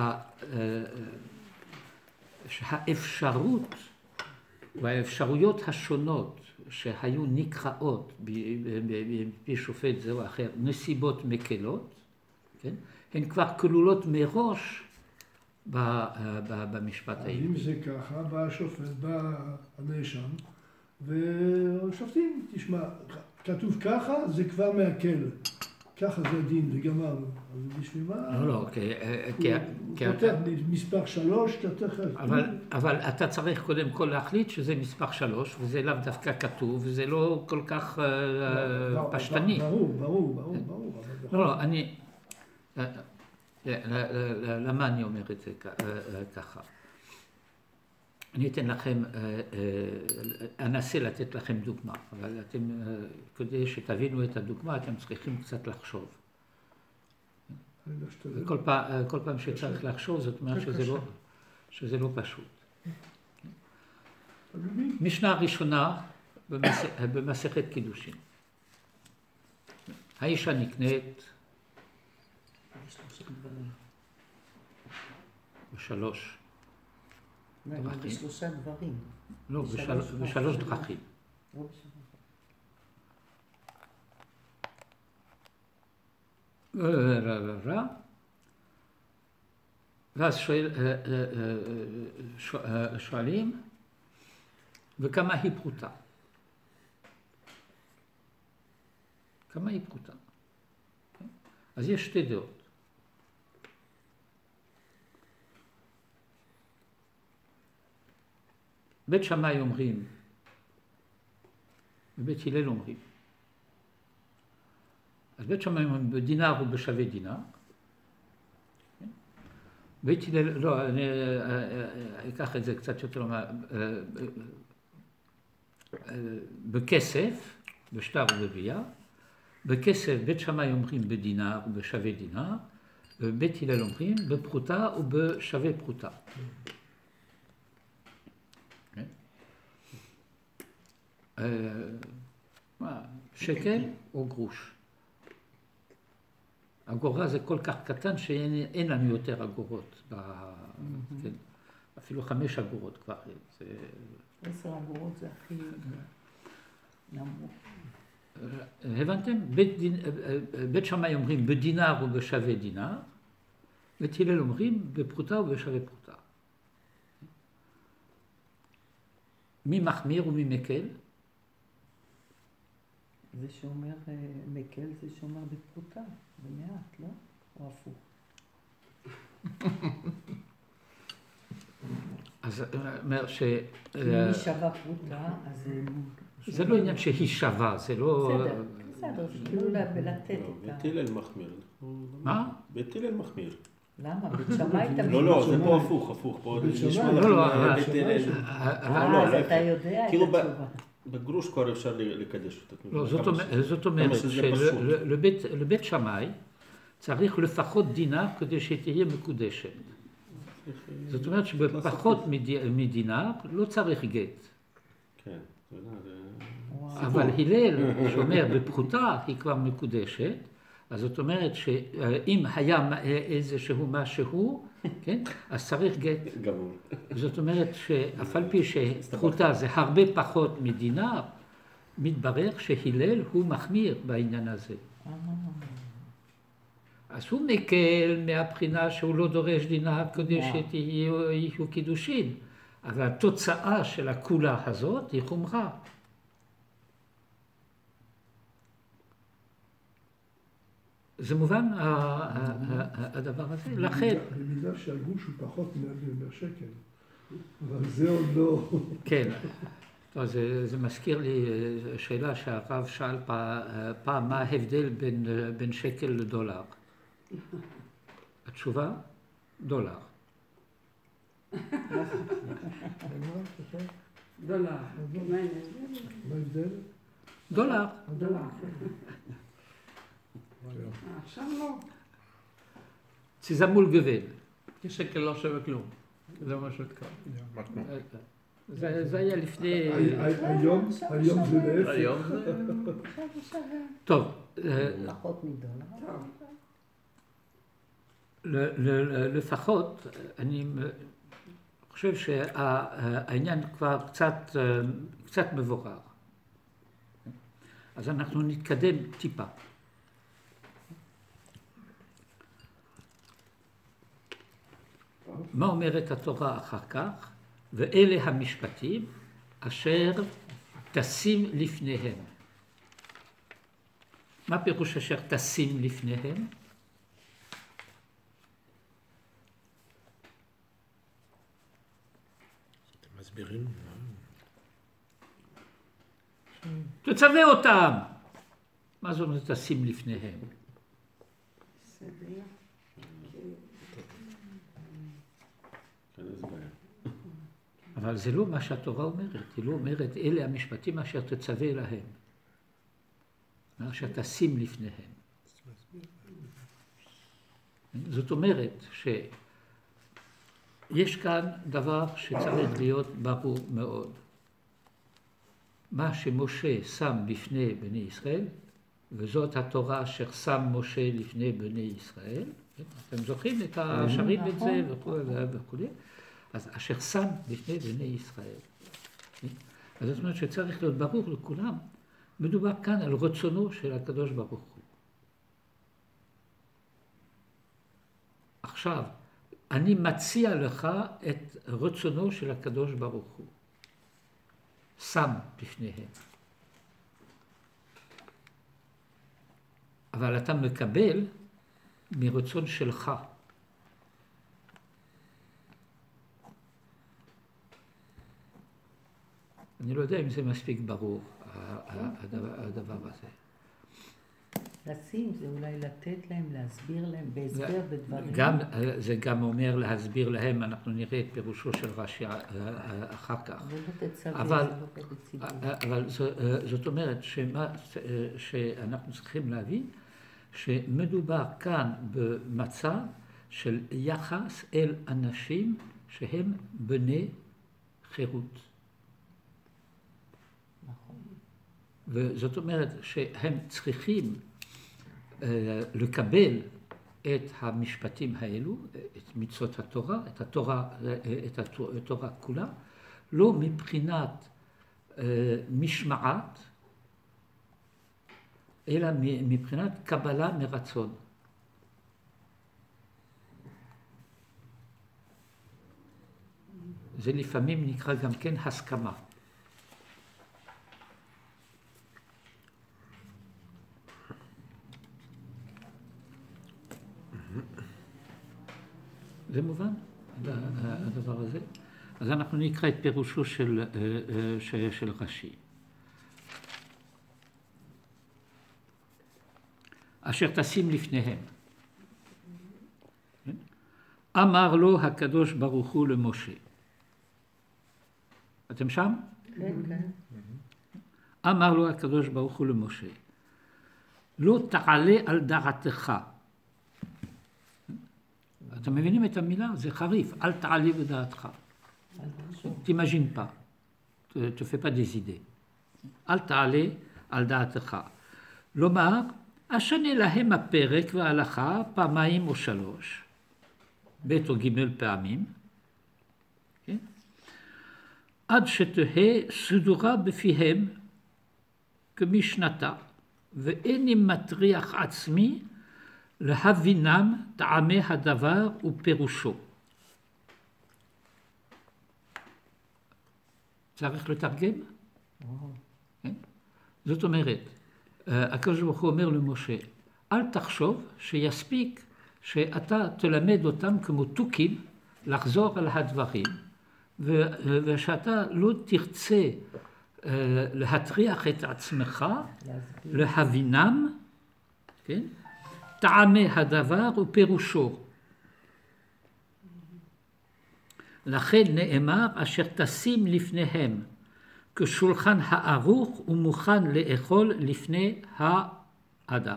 שהאפשרות והאפשרויות השונות שהיו נקראות בפי שופט זה או אחר נסיבות מקלות, כן? הן כבר כלולות מראש במשפט העברי. אם זה ככה, בא השופט, בא הנאשם, ושופטים, תשמע, כתוב ככה, זה כבר מהקל. ככה זה הדין, זה גמרנו. אז בשביל מה? לא, כי כותב מספר 3, אבל אתה צריך קודם כל להחליט שזה מספר 3, וזה לאו דווקא כתוב, וזה לא כל כך פשטני. ברור. לא, למה אני אומר את זה ככה? אני אתן לכם, אנסה לתת לכם דוגמה, אבל אתם, כדי שתבינו את הדוגמה, אתם צריכים קצת לחשוב. כל פעם שצריך לחשוב, זאת אומרת שזה לא פשוט. משנה ראשונה במסכת קידושין. האישה נקנית בשלוש דרכים. בשלושה דברים. לא, בשלוש דרכים. ואז שואלים, וכמה היא פרוטה? כמה היא פרוטה? אז יש שתי דעות. בית שמאי אומרים, ובית הלל אומרים. אז בית שמאי אומרים, בדינר ובשווה דינר. בית הלל, לא, אני אקח את זה קצת יותר, בכסף, בשטר ובביאה. בכסף בית שמאי אומרים בדינר ובשווה דינר, ובית הלל אומרים בפרוטה ובשווה פרוטה. שקל או גרוש. אגורה זה כל כך קטן שאין לנו יותר אגורות. אפילו 5 אגורות כבר. 10 אגורות זה הכי נמוך. הבנתם? בית שמאי אומרים בדינר ובשווה דינר, בית הלל אומרים בפרוטה ובשווה פרוטה. מי מחמיר ומי מקל? זה שאומר מקל, זה שאומר בפרוטה, במעט, לא? או הפוך. אז אומר ש... אם היא שווה פרוטה, אז... זה לא עניין שהיא שווה, זה לא... בסדר, זה כאילו לתת את ה... בית הלל מחמיר. מה? בית הלל מחמיר. למה? בית שמאי תמיד... לא, זה פה הפוך. פה נשמע לכם בית הלל. אז אתה יודע את התשובה. בגרוש כבר אפשר לקדש אותה. לא, זאת אומרת שלבית שמאי צריך לפחות דינר כדי שתהיה מקודשת. זאת אומרת שבפחות מדינר לא צריך גט. כן, אבל הלל שאומר בפרוטה היא כבר מקודשת, אז זאת אומרת שאם היה איזשהו משהו, כן, אז צריך גט. גמור. זאת אומרת שאף על פי שפרוטה זה הרבה פחות מדינר, מתברר שהלל הוא מחמיר בעניין הזה. אז הוא מקל מהבחינה שהוא לא דורש דינר כדי שיהיו קידושין, אבל התוצאה של הכולה הזאת היא חומרה. זה מובן הדבר הזה, לכן... במידה שהגוש הוא פחות מהשקל, אבל זה עוד לא... כן, זה מזכיר לי שאלה שהרב שאל פעם, מה ההבדל בין שקל לדולר? התשובה? דולר. דולר. מה ההבדל? דולר. עכשיו לא. ציזמול גוון. שקל לא שווה כלום. זה מה שהתכוון. זה היה לפני... היום זה להפך. היום זה... טוב. פחות מדולר. לפחות, אני חושב שהעניין כבר קצת מבורר. אז אנחנו נתקדם טיפה. מה אומרת התורה אחר כך? ואלה המשפטים אשר תשים לפניהם. מה פירוש אשר תשים לפניהם? אתם מסבירים? תצווה אותם. מה זאת אומרת תשים לפניהם? אבל זה לא מה שהתורה אומרת, היא לא אומרת אלה המשפטים אשר תצווה להם, אשר תשים לפניהם. זאת אומרת שיש כאן דבר שצריך להיות ברור מאוד. מה שמשה שם בפני בני ישראל, וזאת התורה אשר שם משה לפני בני ישראל, אתם זוכרים את השרים את זה וכו', אז אשר שם לפני בני ישראל. אז זאת אומרת שצריך להיות ברור לכולם, מדובר כאן על רצונו של הקדוש ברוך הוא. עכשיו, אני מציע לך את רצונו של הקדוש ברוך הוא. שם בפניהם. אבל אתה מקבל מרצון שלך. אני לא יודע אם זה מספיק ברור, הדבר הזה. לשים זה אולי לתת להם, להסביר להם, בהסבר בדברים. זה גם אומר להסביר להם, אנחנו נראה את פירושו של רש"י אחר כך. אבל זאת אומרת שאנחנו צריכים להבין שמדובר כאן במצב של יחס אל אנשים שהם בני חירות. וזאת אומרת שהם צריכים לקבל את המשפטים האלו, את מצוות התורה, את התורה כולה, לא מבחינת משמעת, אלא מבחינת קבלה מרצון. זה לפעמים נקרא גם כן הסכמה. זה מובן, הדבר הזה. אז אנחנו נקרא את פירושו של רש"י. אשר תשים לפניהם. אמר לו הקדוש ברוך הוא למשה. אתם שם? כן, כן. אמר לו הקדוש ברוך הוא למשה. לא תעלה על דעתך. אתם מבינים את המילה? זה חריף. אל תעלה בדעתך. t'imagines pas. te fais pas des idées. אל תעלה על דעתך. לומר, אשנה להם הפרק וההלכה פעמיים או שלוש, ב' או ג' פעמים, כן? עד שתהא סדורה בפיהם כמשנתה, ואיני מטריח עצמי להבינם טעמי הדבר ופירושו. צריך לתרגם? כן? זאת אומרת, הקדוש ברוך הוא אומר למשה, אל תחשוב שיספיק שאתה תלמד אותם כמו תוכים לחזור על הדברים, ושאתה לא תרצה להטריח את עצמך, להבינם, כן? טעמי הדבר ופירושו. לכן נאמר, אשר תשים לפניהם כשולחן הערוך ומוכן לאכול לפני האדם.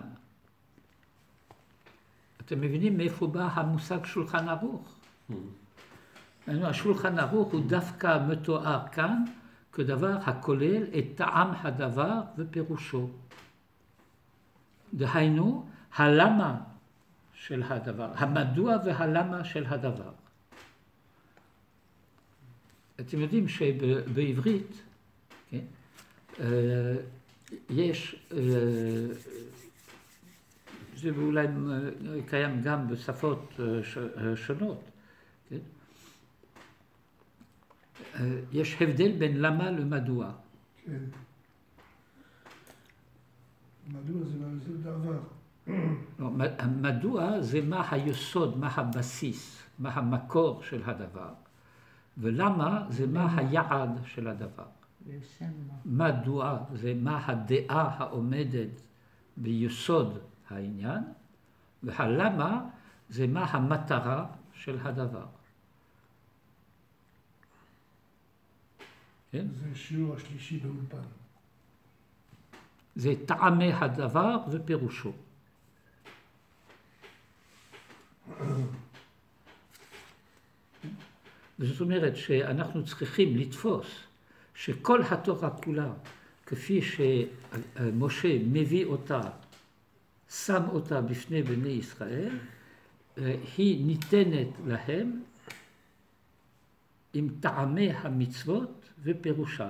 אתם מבינים מאיפה בא המושג שולחן ערוך? השולחן ערוך הוא דווקא מתואר כאן כדבר הכולל את טעם הדבר ופירושו. דהיינו, הלמה של הדבר, המדוע והלמה של הדבר. אתם יודעים שבעברית, כן, יש, זה אולי קיים גם בשפות שונות, כן? יש הבדל בין למה למדוע. כן. מדוע זה דבר. לא, מדוע זה מה היסוד, מה הבסיס, מה המקור של הדבר. ולמה זה מה היעד של הדבר. מדוע זה מה הדעה העומדת ביסוד העניין, והלמה זה מה המטרה של הדבר. כן? זה שיעור השלישי באולפן. זה טעמי הדבר ופירושו. זאת אומרת שאנחנו צריכים לתפוס שכל התורה כולה, כפי שמשה מביא אותה, שם אותה בפני בני ישראל, היא ניתנת להם עם טעמי המצוות ופירושן.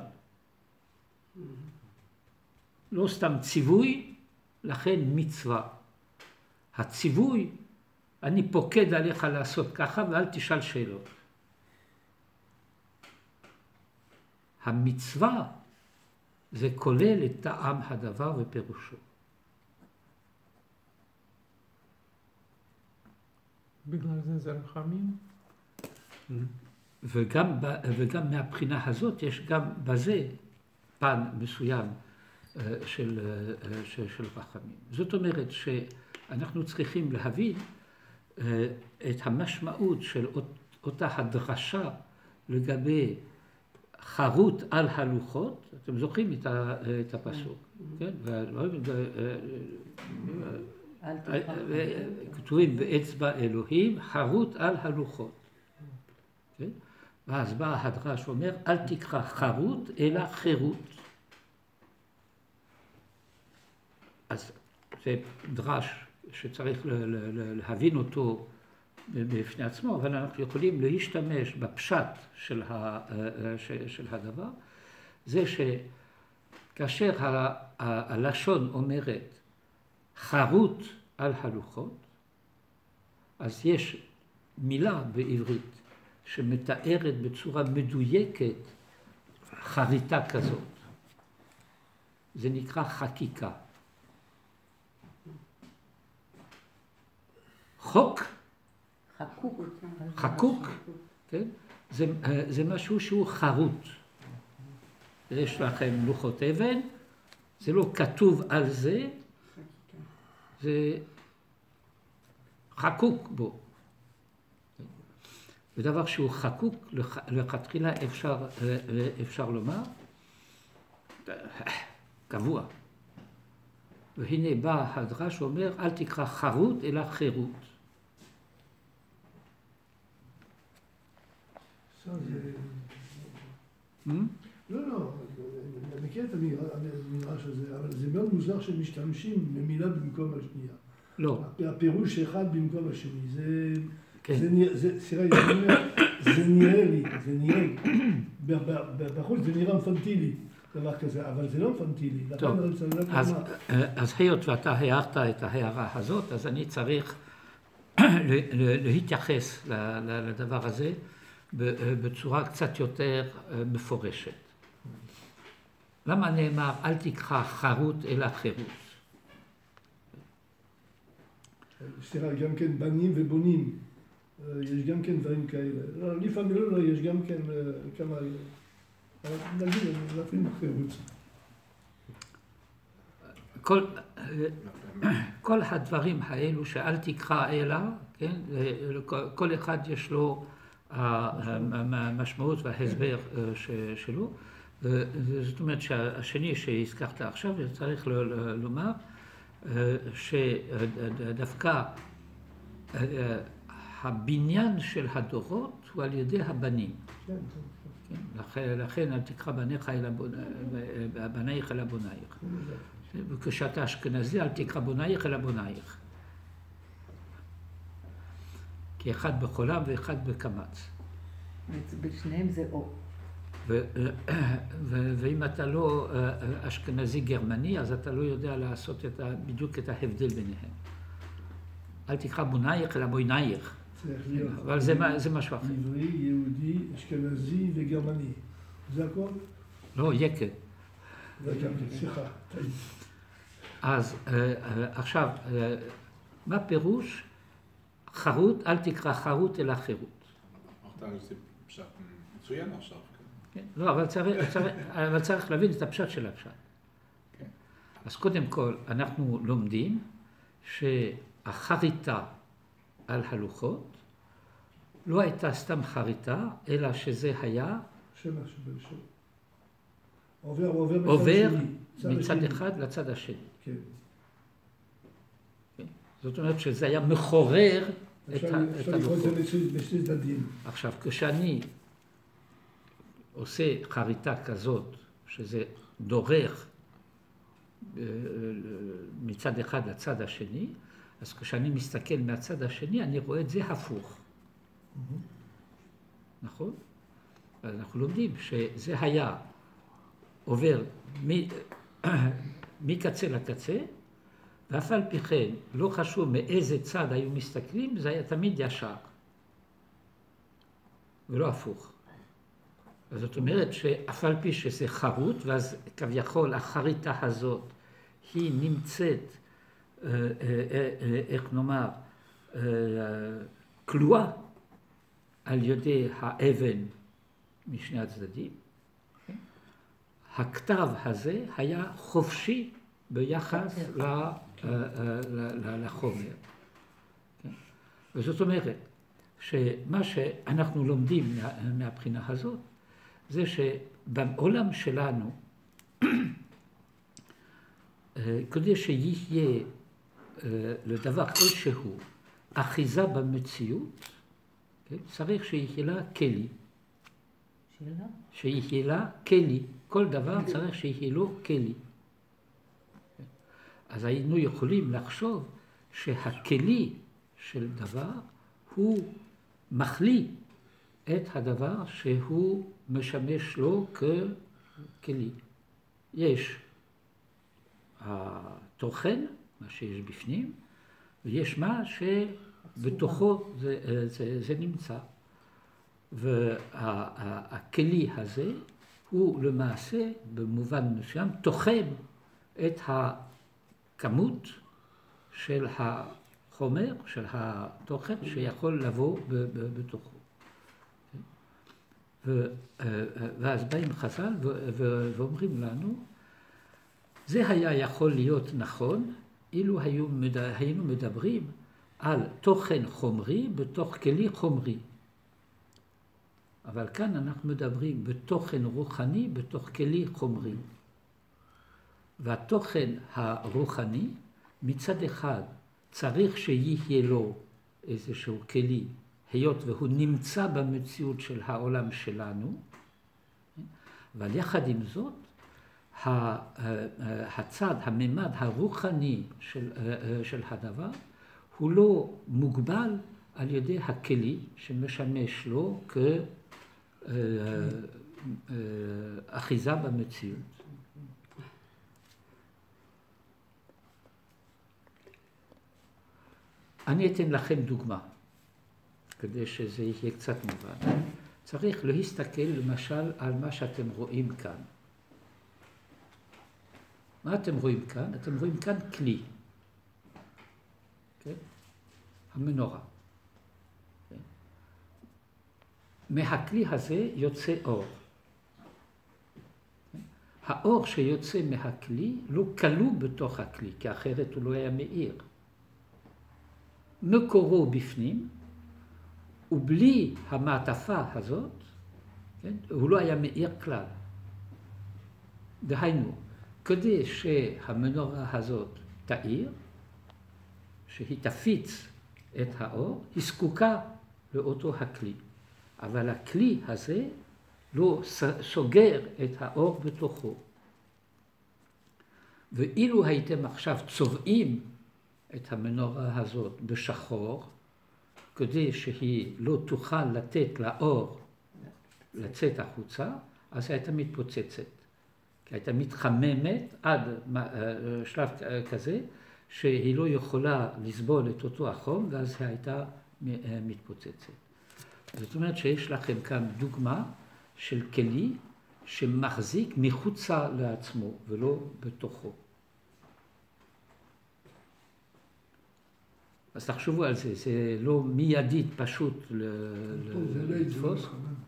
לא סתם ציווי, לכן מצווה. הציווי, אני פוקד עליך לעשות ככה ואל תשאל שאלות. המצווה זה כולל את טעם הדבר ופירושו. בגלל זה רחמים? וגם מהבחינה הזאת יש גם בזה פן מסוים של רחמים. זאת אומרת שאנחנו צריכים להבין את המשמעות של אותה הדרשה לגבי חרוט על הלוחות. אתם זוכרים את הפסוק, כן? כתובים באצבע אלוהים חרוט על הלוחות. כן? ואז בא הדרש ואומר, אל תקרא חרוט אלא חירות. אז זה דרש שצריך להבין אותו בפני עצמו, אבל אנחנו יכולים להשתמש בפשט של הדבר. זה שכאשר הלשון אומרת חרוט על הלוחות, אז יש מילה בעברית שמתארת בצורה מדויקת חריטה כזאת. זה נקרא חקיקה. חוק, חקוק, כן? זה משהו שהוא חרוט. יש לכם לוחות אבן, זה לא כתוב על זה, זה חקוק בו. ודבר שהוא חקוק, לכתחילה אפשר לומר, קבוע. והנה בא הדרש ואומר, אל תקרא חרוט אלא חירות. לא, אני מכיר את המדרש הזה, אבל זה מאוד מוזר שמשתמשים במילה במקום השנייה. לא. הפירוש אחד במקום השני, כן. זה נראה לי, בחוץ זה נראה אינפנטילי, דבר כזה, אבל זה לא אינפנטילי. טוב, אז היות ואתה הערת את ההערה הזאת, אז אני צריך להתייחס לדבר הזה בצורה קצת יותר מפורשת. למה נאמר, אל תקרא חרוט אלא חירות? סליחה, גם כן בנים ובונים, יש גם כן דברים כאלה. לפעמים לא, יש גם כן כמה, נגיד, לפעמים חירות. כל הדברים האלו שאל תקרא אלא, כן? כל אחד יש לו המשמעות וההסבר שלו. זאת אומרת שהשני שהזכרת עכשיו, צריך לומר שדווקא הבניין של הדורות הוא על ידי הבנים. לכן אל תקרא בנייך אלא בונייך. וכשאתה אשכנזי אל תקרא בונייך אלא בונייך. כי אחד בחולם ואחד בקמץ. בשניהם זה או. ואם אתה לא אשכנזי גרמני, אז אתה לא יודע לעשות בדיוק את ההבדל ביניהם. אל תקרא בונייך אלא בונייך. אבל זה משהו אחר. עברי, יהודי, אשכנזי וגרמני. זה הכל? לא, יקה. סליחה. אז עכשיו, מה פירוש? חרוט, אל תקרא חרוט אלא חירות. אמרת על זה פשט מצוין עכשיו. כן, לא, אבל צריך להבין את הפשט של הפשט. כן. אז קודם כל, אנחנו לומדים שהחריטה על הלוחות לא הייתה סתם חריטה, אלא שזה היה שמה שבלשון. עובר מצד אחד לצד השני. כן. זאת אומרת שזה היה מחורר את אפשר לקרוא את זה לשני צדדים. עכשיו, כשאני עושה חריטה כזאת, שזה דורך מצד אחד לצד השני, אז כשאני מסתכל מהצד השני, אני רואה את זה הפוך. נכון? אז אנחנו לומדים שזה היה עובר מקצה לקצה, ואף על פי כן, לא חשוב מאיזה צד היו מסתכלים, זה היה תמיד ישר. ולא הפוך. אז זאת אומרת שאף על פי שזה חרוט, ואז כביכול החריטה הזאת היא נמצאת, איך נאמר, כלואה על ידי האבן משני הצדדים. הכתב הזה היה חופשי ביחס לחומר. וזאת אומרת שמה שאנחנו לומדים מהבחינה הזאת, זה שבעולם שלנו, כדי שיהיה לדבר כלשהו אחיזה במציאות, צריך שיהיה לה כלי. שיהיה לה כלי. כל דבר צריך שיהיה לו כלי. אז היינו יכולים לחשוב שהכלי של דבר הוא מחליא את הדבר שהוא משמש לו ככלי. יש התוכן, מה שיש בפנים, ויש מה שבתוכו זה נמצא. והכלי הזה הוא למעשה במובן מסוים תוחם את הכמות של החומר, של התוכן שיכול לבוא בתוכו. ואז באים חז"ל ואומרים לנו, זה היה יכול להיות נכון אילו היינו מדברים על תוכן חומרי בתוך כלי חומרי. אבל כאן אנחנו מדברים בתוכן רוחני בתוך כלי חומרי. והתוכן הרוחני מצד אחד צריך שיהיה לו איזשהו כלי, היות והוא נמצא במציאות של העולם שלנו, אבל יחד עם זאת, הצד, הממד הרוחני של הדבר, הוא לא מוגבל על ידי הכלי שמשמש לו כאחיזה במציאות. אני אתן לכם דוגמה, כדי שזה יהיה קצת מובן. צריך להסתכל למשל על מה שאתם רואים כאן. מה אתם רואים כאן? אתם רואים כאן כלי. כן? המנורה. כן? מהכלי הזה יוצא אור. כן? האור שיוצא מהכלי לא כלוא בתוך הכלי, כי אחרת הוא לא היה מאיר. מקורו בפנים, ובלי המעטפה הזאת, כן? הוא לא היה מאיר כלל. דהיינו, כדי שהמנורה הזאת תאיר, שהיא תפיץ את האור, היא זקוקה לאותו הכלי. אבל הכלי הזה לא סוגר את האור בתוכו. ואילו הייתם עכשיו צובעים את המנורה הזאת בשחור, כדי שהיא לא תוכל לתת לאור לצאת החוצה, אז הייתה מתפוצצת. כי הייתה מתחממת עד שלב כזה, שהיא לא יכולה לסבול את אותו החום, ואז היא הייתה מתפוצצת. זאת אומרת שיש לכם כאן דוגמה של כלי שמחזיק מחוצה לעצמו ולא בתוכו. אז תחשבו על זה, זה לא מיידית פשוט לתפוס.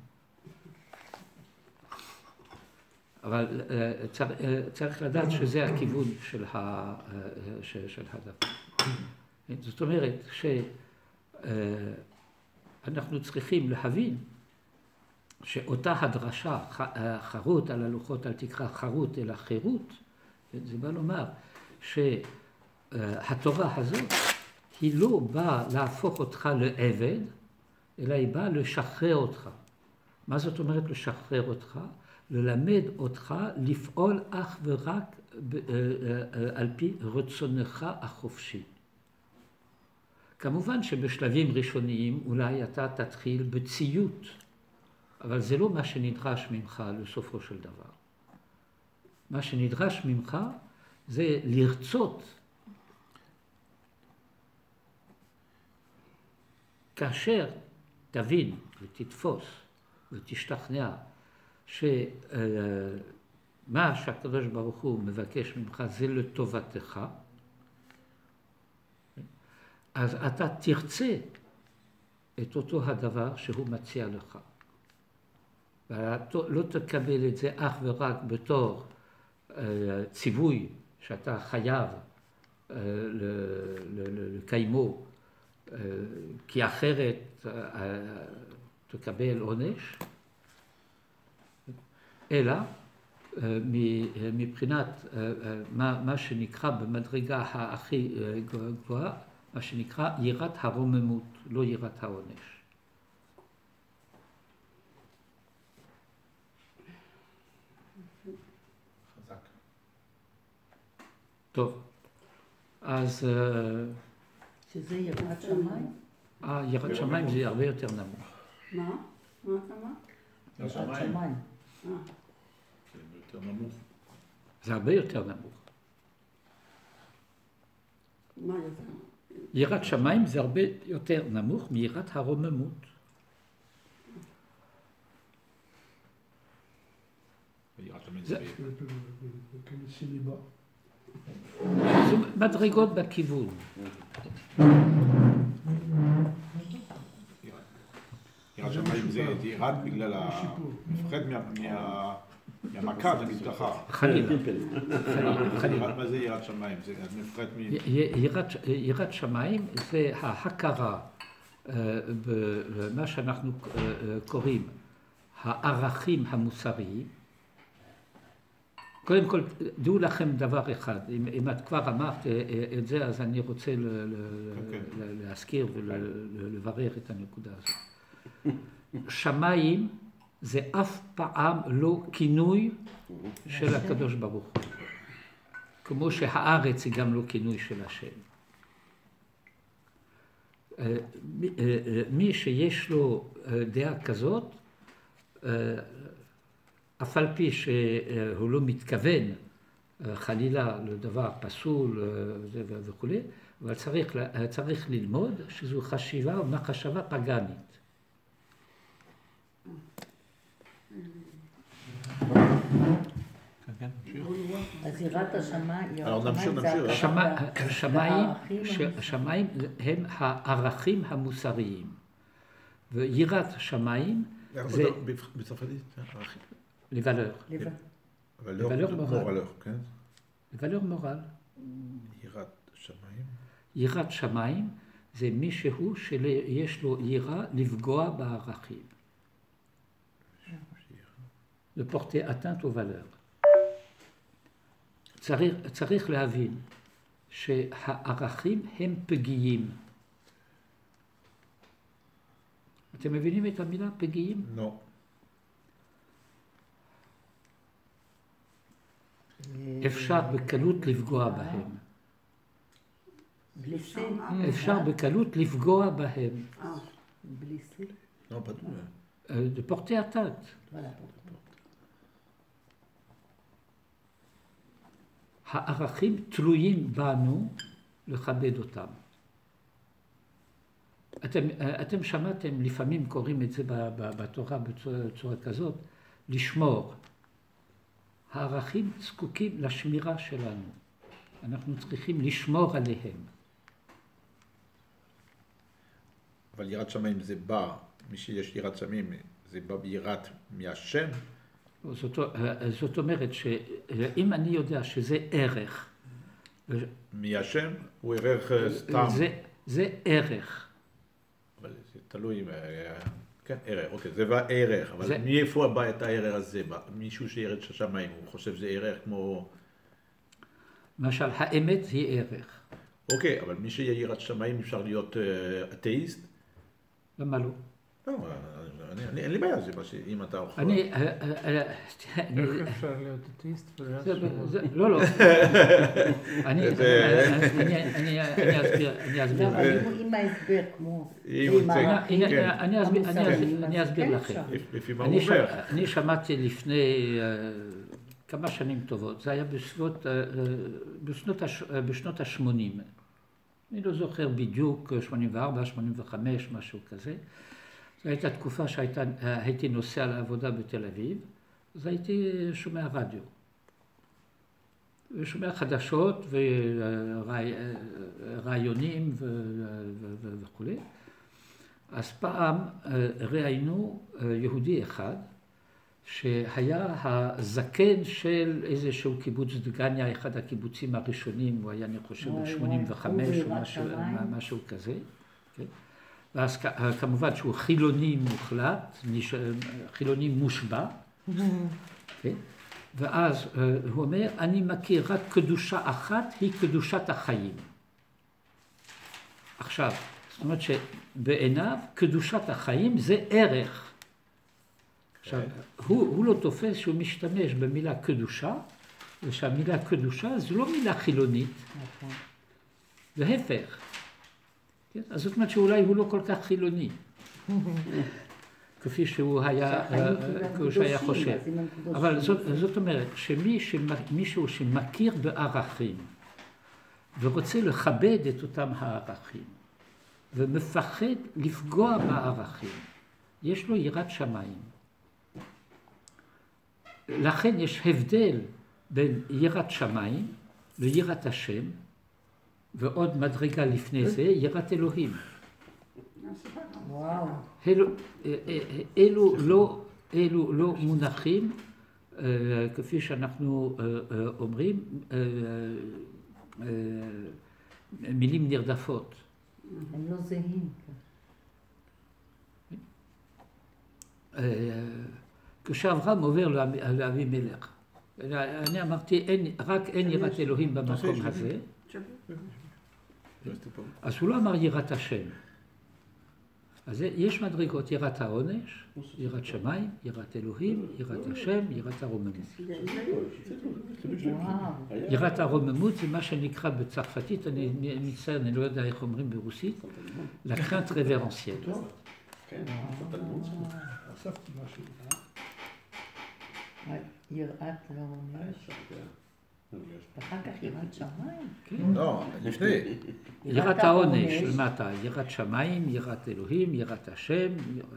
אבל צריך לדעת שזה הכיוון של הדבר. זאת אומרת שאנחנו צריכים להבין שאותה הדרשה, חרות על הלוחות, אל תקרא חרות אלא חירות, זה בא לומר שהתורה הזאת היא לא באה להפוך אותך לעבד, אלא היא באה לשחרר אותך. מה זאת אומרת לשחרר אותך? ללמד אותך לפעול אך ורק על פי רצונך החופשי. כמובן שבשלבים ראשוניים אולי אתה תתחיל בציות, אבל זה לא מה שנדרש ממך לסופו של דבר. מה שנדרש ממך זה לרצות. כאשר תבין ותתפוס ותשתכנע שמה שהקדוש ברוך הוא מבקש ממך זה לטובתך, אז אתה תרצה את אותו הדבר שהוא מציע לך. ואתה לא תקבל את זה אך ורק בתור ציווי שאתה חייב לקיימו, כי אחרת תקבל עונש, אלא מבחינת מה שנקרא במדרגה הכי גבוהה, מה שנקרא יראת הרוממות, לא יראת העונש. חזק. טוב, אז שזה יראת שמיים? יראת שמיים זה הרבה יותר נמוך. מה? מה אתה אמרת? יראת שמיים. זה יותר נמוך. זה הרבה יותר נמוך. מה יותר? יראת שמיים זה הרבה יותר נמוך מיראת הרוממות. ויראת שמיים זה- סיליבה. זה מדרגות בכיוון. יראת שמיים זה ירד בגלל מפחד מהמכה, נגיד ככה. חלילה. חלילה. מה זה יראת שמיים? זה מפחד מ... יראת שמיים זה ההכרה במה שאנחנו קוראים הערכים המוסריים. קודם כל, דעו לכם דבר אחד, אם את כבר אמרת את זה, אז אני רוצה להזכיר ולברר את הנקודה הזאת. שמיים זה אף פעם לא כינוי של הקדוש ברוך הוא. כמו שהארץ היא גם לא כינוי של השם. מי שיש לו דעה כזאת, אף על פי שהוא לא מתכוון חלילה לדבר פסול וכו', אבל צריך ללמוד שזו חשיבה או מחשבה פגנית. אז יראת השמיים, השמיים הם הערכים המוסריים, ויראת השמיים זה בצרפתית? לוולר. אבל לא מורל, כן? לוולר מורל. יראת שמיים? יראת שמיים זה מישהו שיש לו יראה לפגוע בערכים. לפורטר אטנט וולר. צריך להבין שהערכים הם פגיעים. אתם מבינים את המילה פגיעים? לא. אפשר בקלות לפגוע בהם. בלי סין. אפשר בקלות לפגוע בהם. בלי סין. לא, פתאום. לפורטר אטנט. הערכים תלויים בנו לכבד אותם. אתם שמעתם, לפעמים קוראים את זה בתורה בצורה כזאת, לשמור. הערכים זקוקים לשמירה שלנו. אנחנו צריכים לשמור עליהם. אבל יראת שמיים זה בא, מי שיש יראת שמיים, זה בא ביראת מהשם? זאת אומרת שאם אני יודע שזה ערך... מהשם הוא ערך סתם. זה ערך. אבל זה תלוי כן, ערך, אוקיי, זה ערך, אבל זה- מאיפה בא את הערך הזה? מישהו שירד השמיים, הוא חושב שזה ערך כמו... למשל, האמת היא ערך. אוקיי, אבל מי שיראת שמיים אפשר להיות אתאיסט? למה לא? לא, אין לי בעיה, זה מה אם אתה אוכל. איך אפשר להיות אוטיסט? לא, לא. אני אסביר אבל לכם. עם ההסבר, כמו... אני אסביר לכם. לפי מה הוא אומר. אני שמעתי לפני כמה שנים טובות, זה היה בשנות ה-80. אני לא זוכר בדיוק, 84, 85, משהו כזה. זו הייתה תקופה שהייתי נוסע לעבודה בתל אביב, אז הייתי שומע רדיו. ושומע חדשות ורעיונים וכו'. אז פעם ראיינו יהודי אחד, שהיה הזקן של איזשהו קיבוץ דגניה, אחד הקיבוצים הראשונים, הוא היה, אני חושב, ב-85 או משהו כזה. כן? ואז כמובן שהוא חילוני מוחלט, חילוני מושבע. כן? ואז הוא אומר, אני מכיר רק קדושה אחת, היא קדושת החיים. עכשיו, זאת אומרת שבעיניו קדושת החיים זה ערך. עכשיו, הוא לא תופס שהוא משתמש במילה קדושה, ושהמילה קדושה זו לא מילה חילונית. להפך. כן? אז זאת אומרת שאולי הוא לא כל כך חילוני. כפי שהוא היה חושב. אבל זאת אומרת שמישהו שמכיר בערכים ורוצה לכבד את אותם הערכים ומפחד לפגוע בערכים, יש לו יראת שמיים. לכן יש הבדל בין יראת שמיים ליראת השם, ועוד מדרגה לפני זה, יראת אלוהים. וואו. אלו לא מונחים, כפי שאנחנו אומרים, מילים נרדפות. הם לא זהים. כשאברהם עובר לאבימלך, אני אמרתי, רק אין יראת אלוהים במקום הזה, אז הוא לא אמר יראת השם. אז יש מדרגות, יראת העונש, יראת שמיים, יראת אלוהים, יראת השם, יראת הרוממות. יראת הרוממות זה מה שנקרא בצרפתית, אני מצטער, אני לא יודע איך אומרים ברוסית, la crainte révérentielle. אספתי משהו. יראת העונש. ואחר כך יראת שמיים. לא, לפני. יראת העונש למטה, יראת שמיים, יראת אלוהים, יראת השם,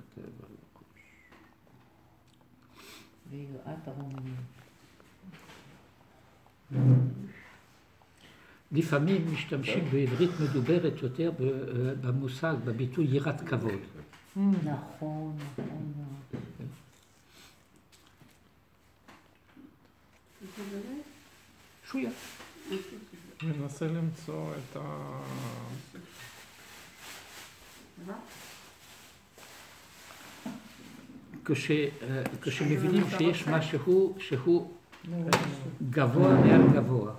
ויראת הרוממות. לפעמים משתמשים בעברית מדוברת יותר במושג, בביטוי יראת כבוד. נכון. שויה. מנסה למצוא את ה... כשמבינים שיש משהו שהוא גבוה מעל גבוה,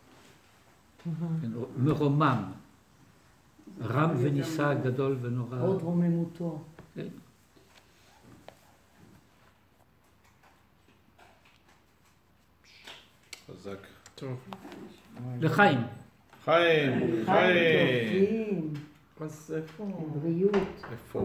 מרומם, רם ונישא, גדול ונורא. עוד רוממותו. חזק. טוב. לחיים. חיים, חיים. טובים, אז איפה... בריאות. איפה?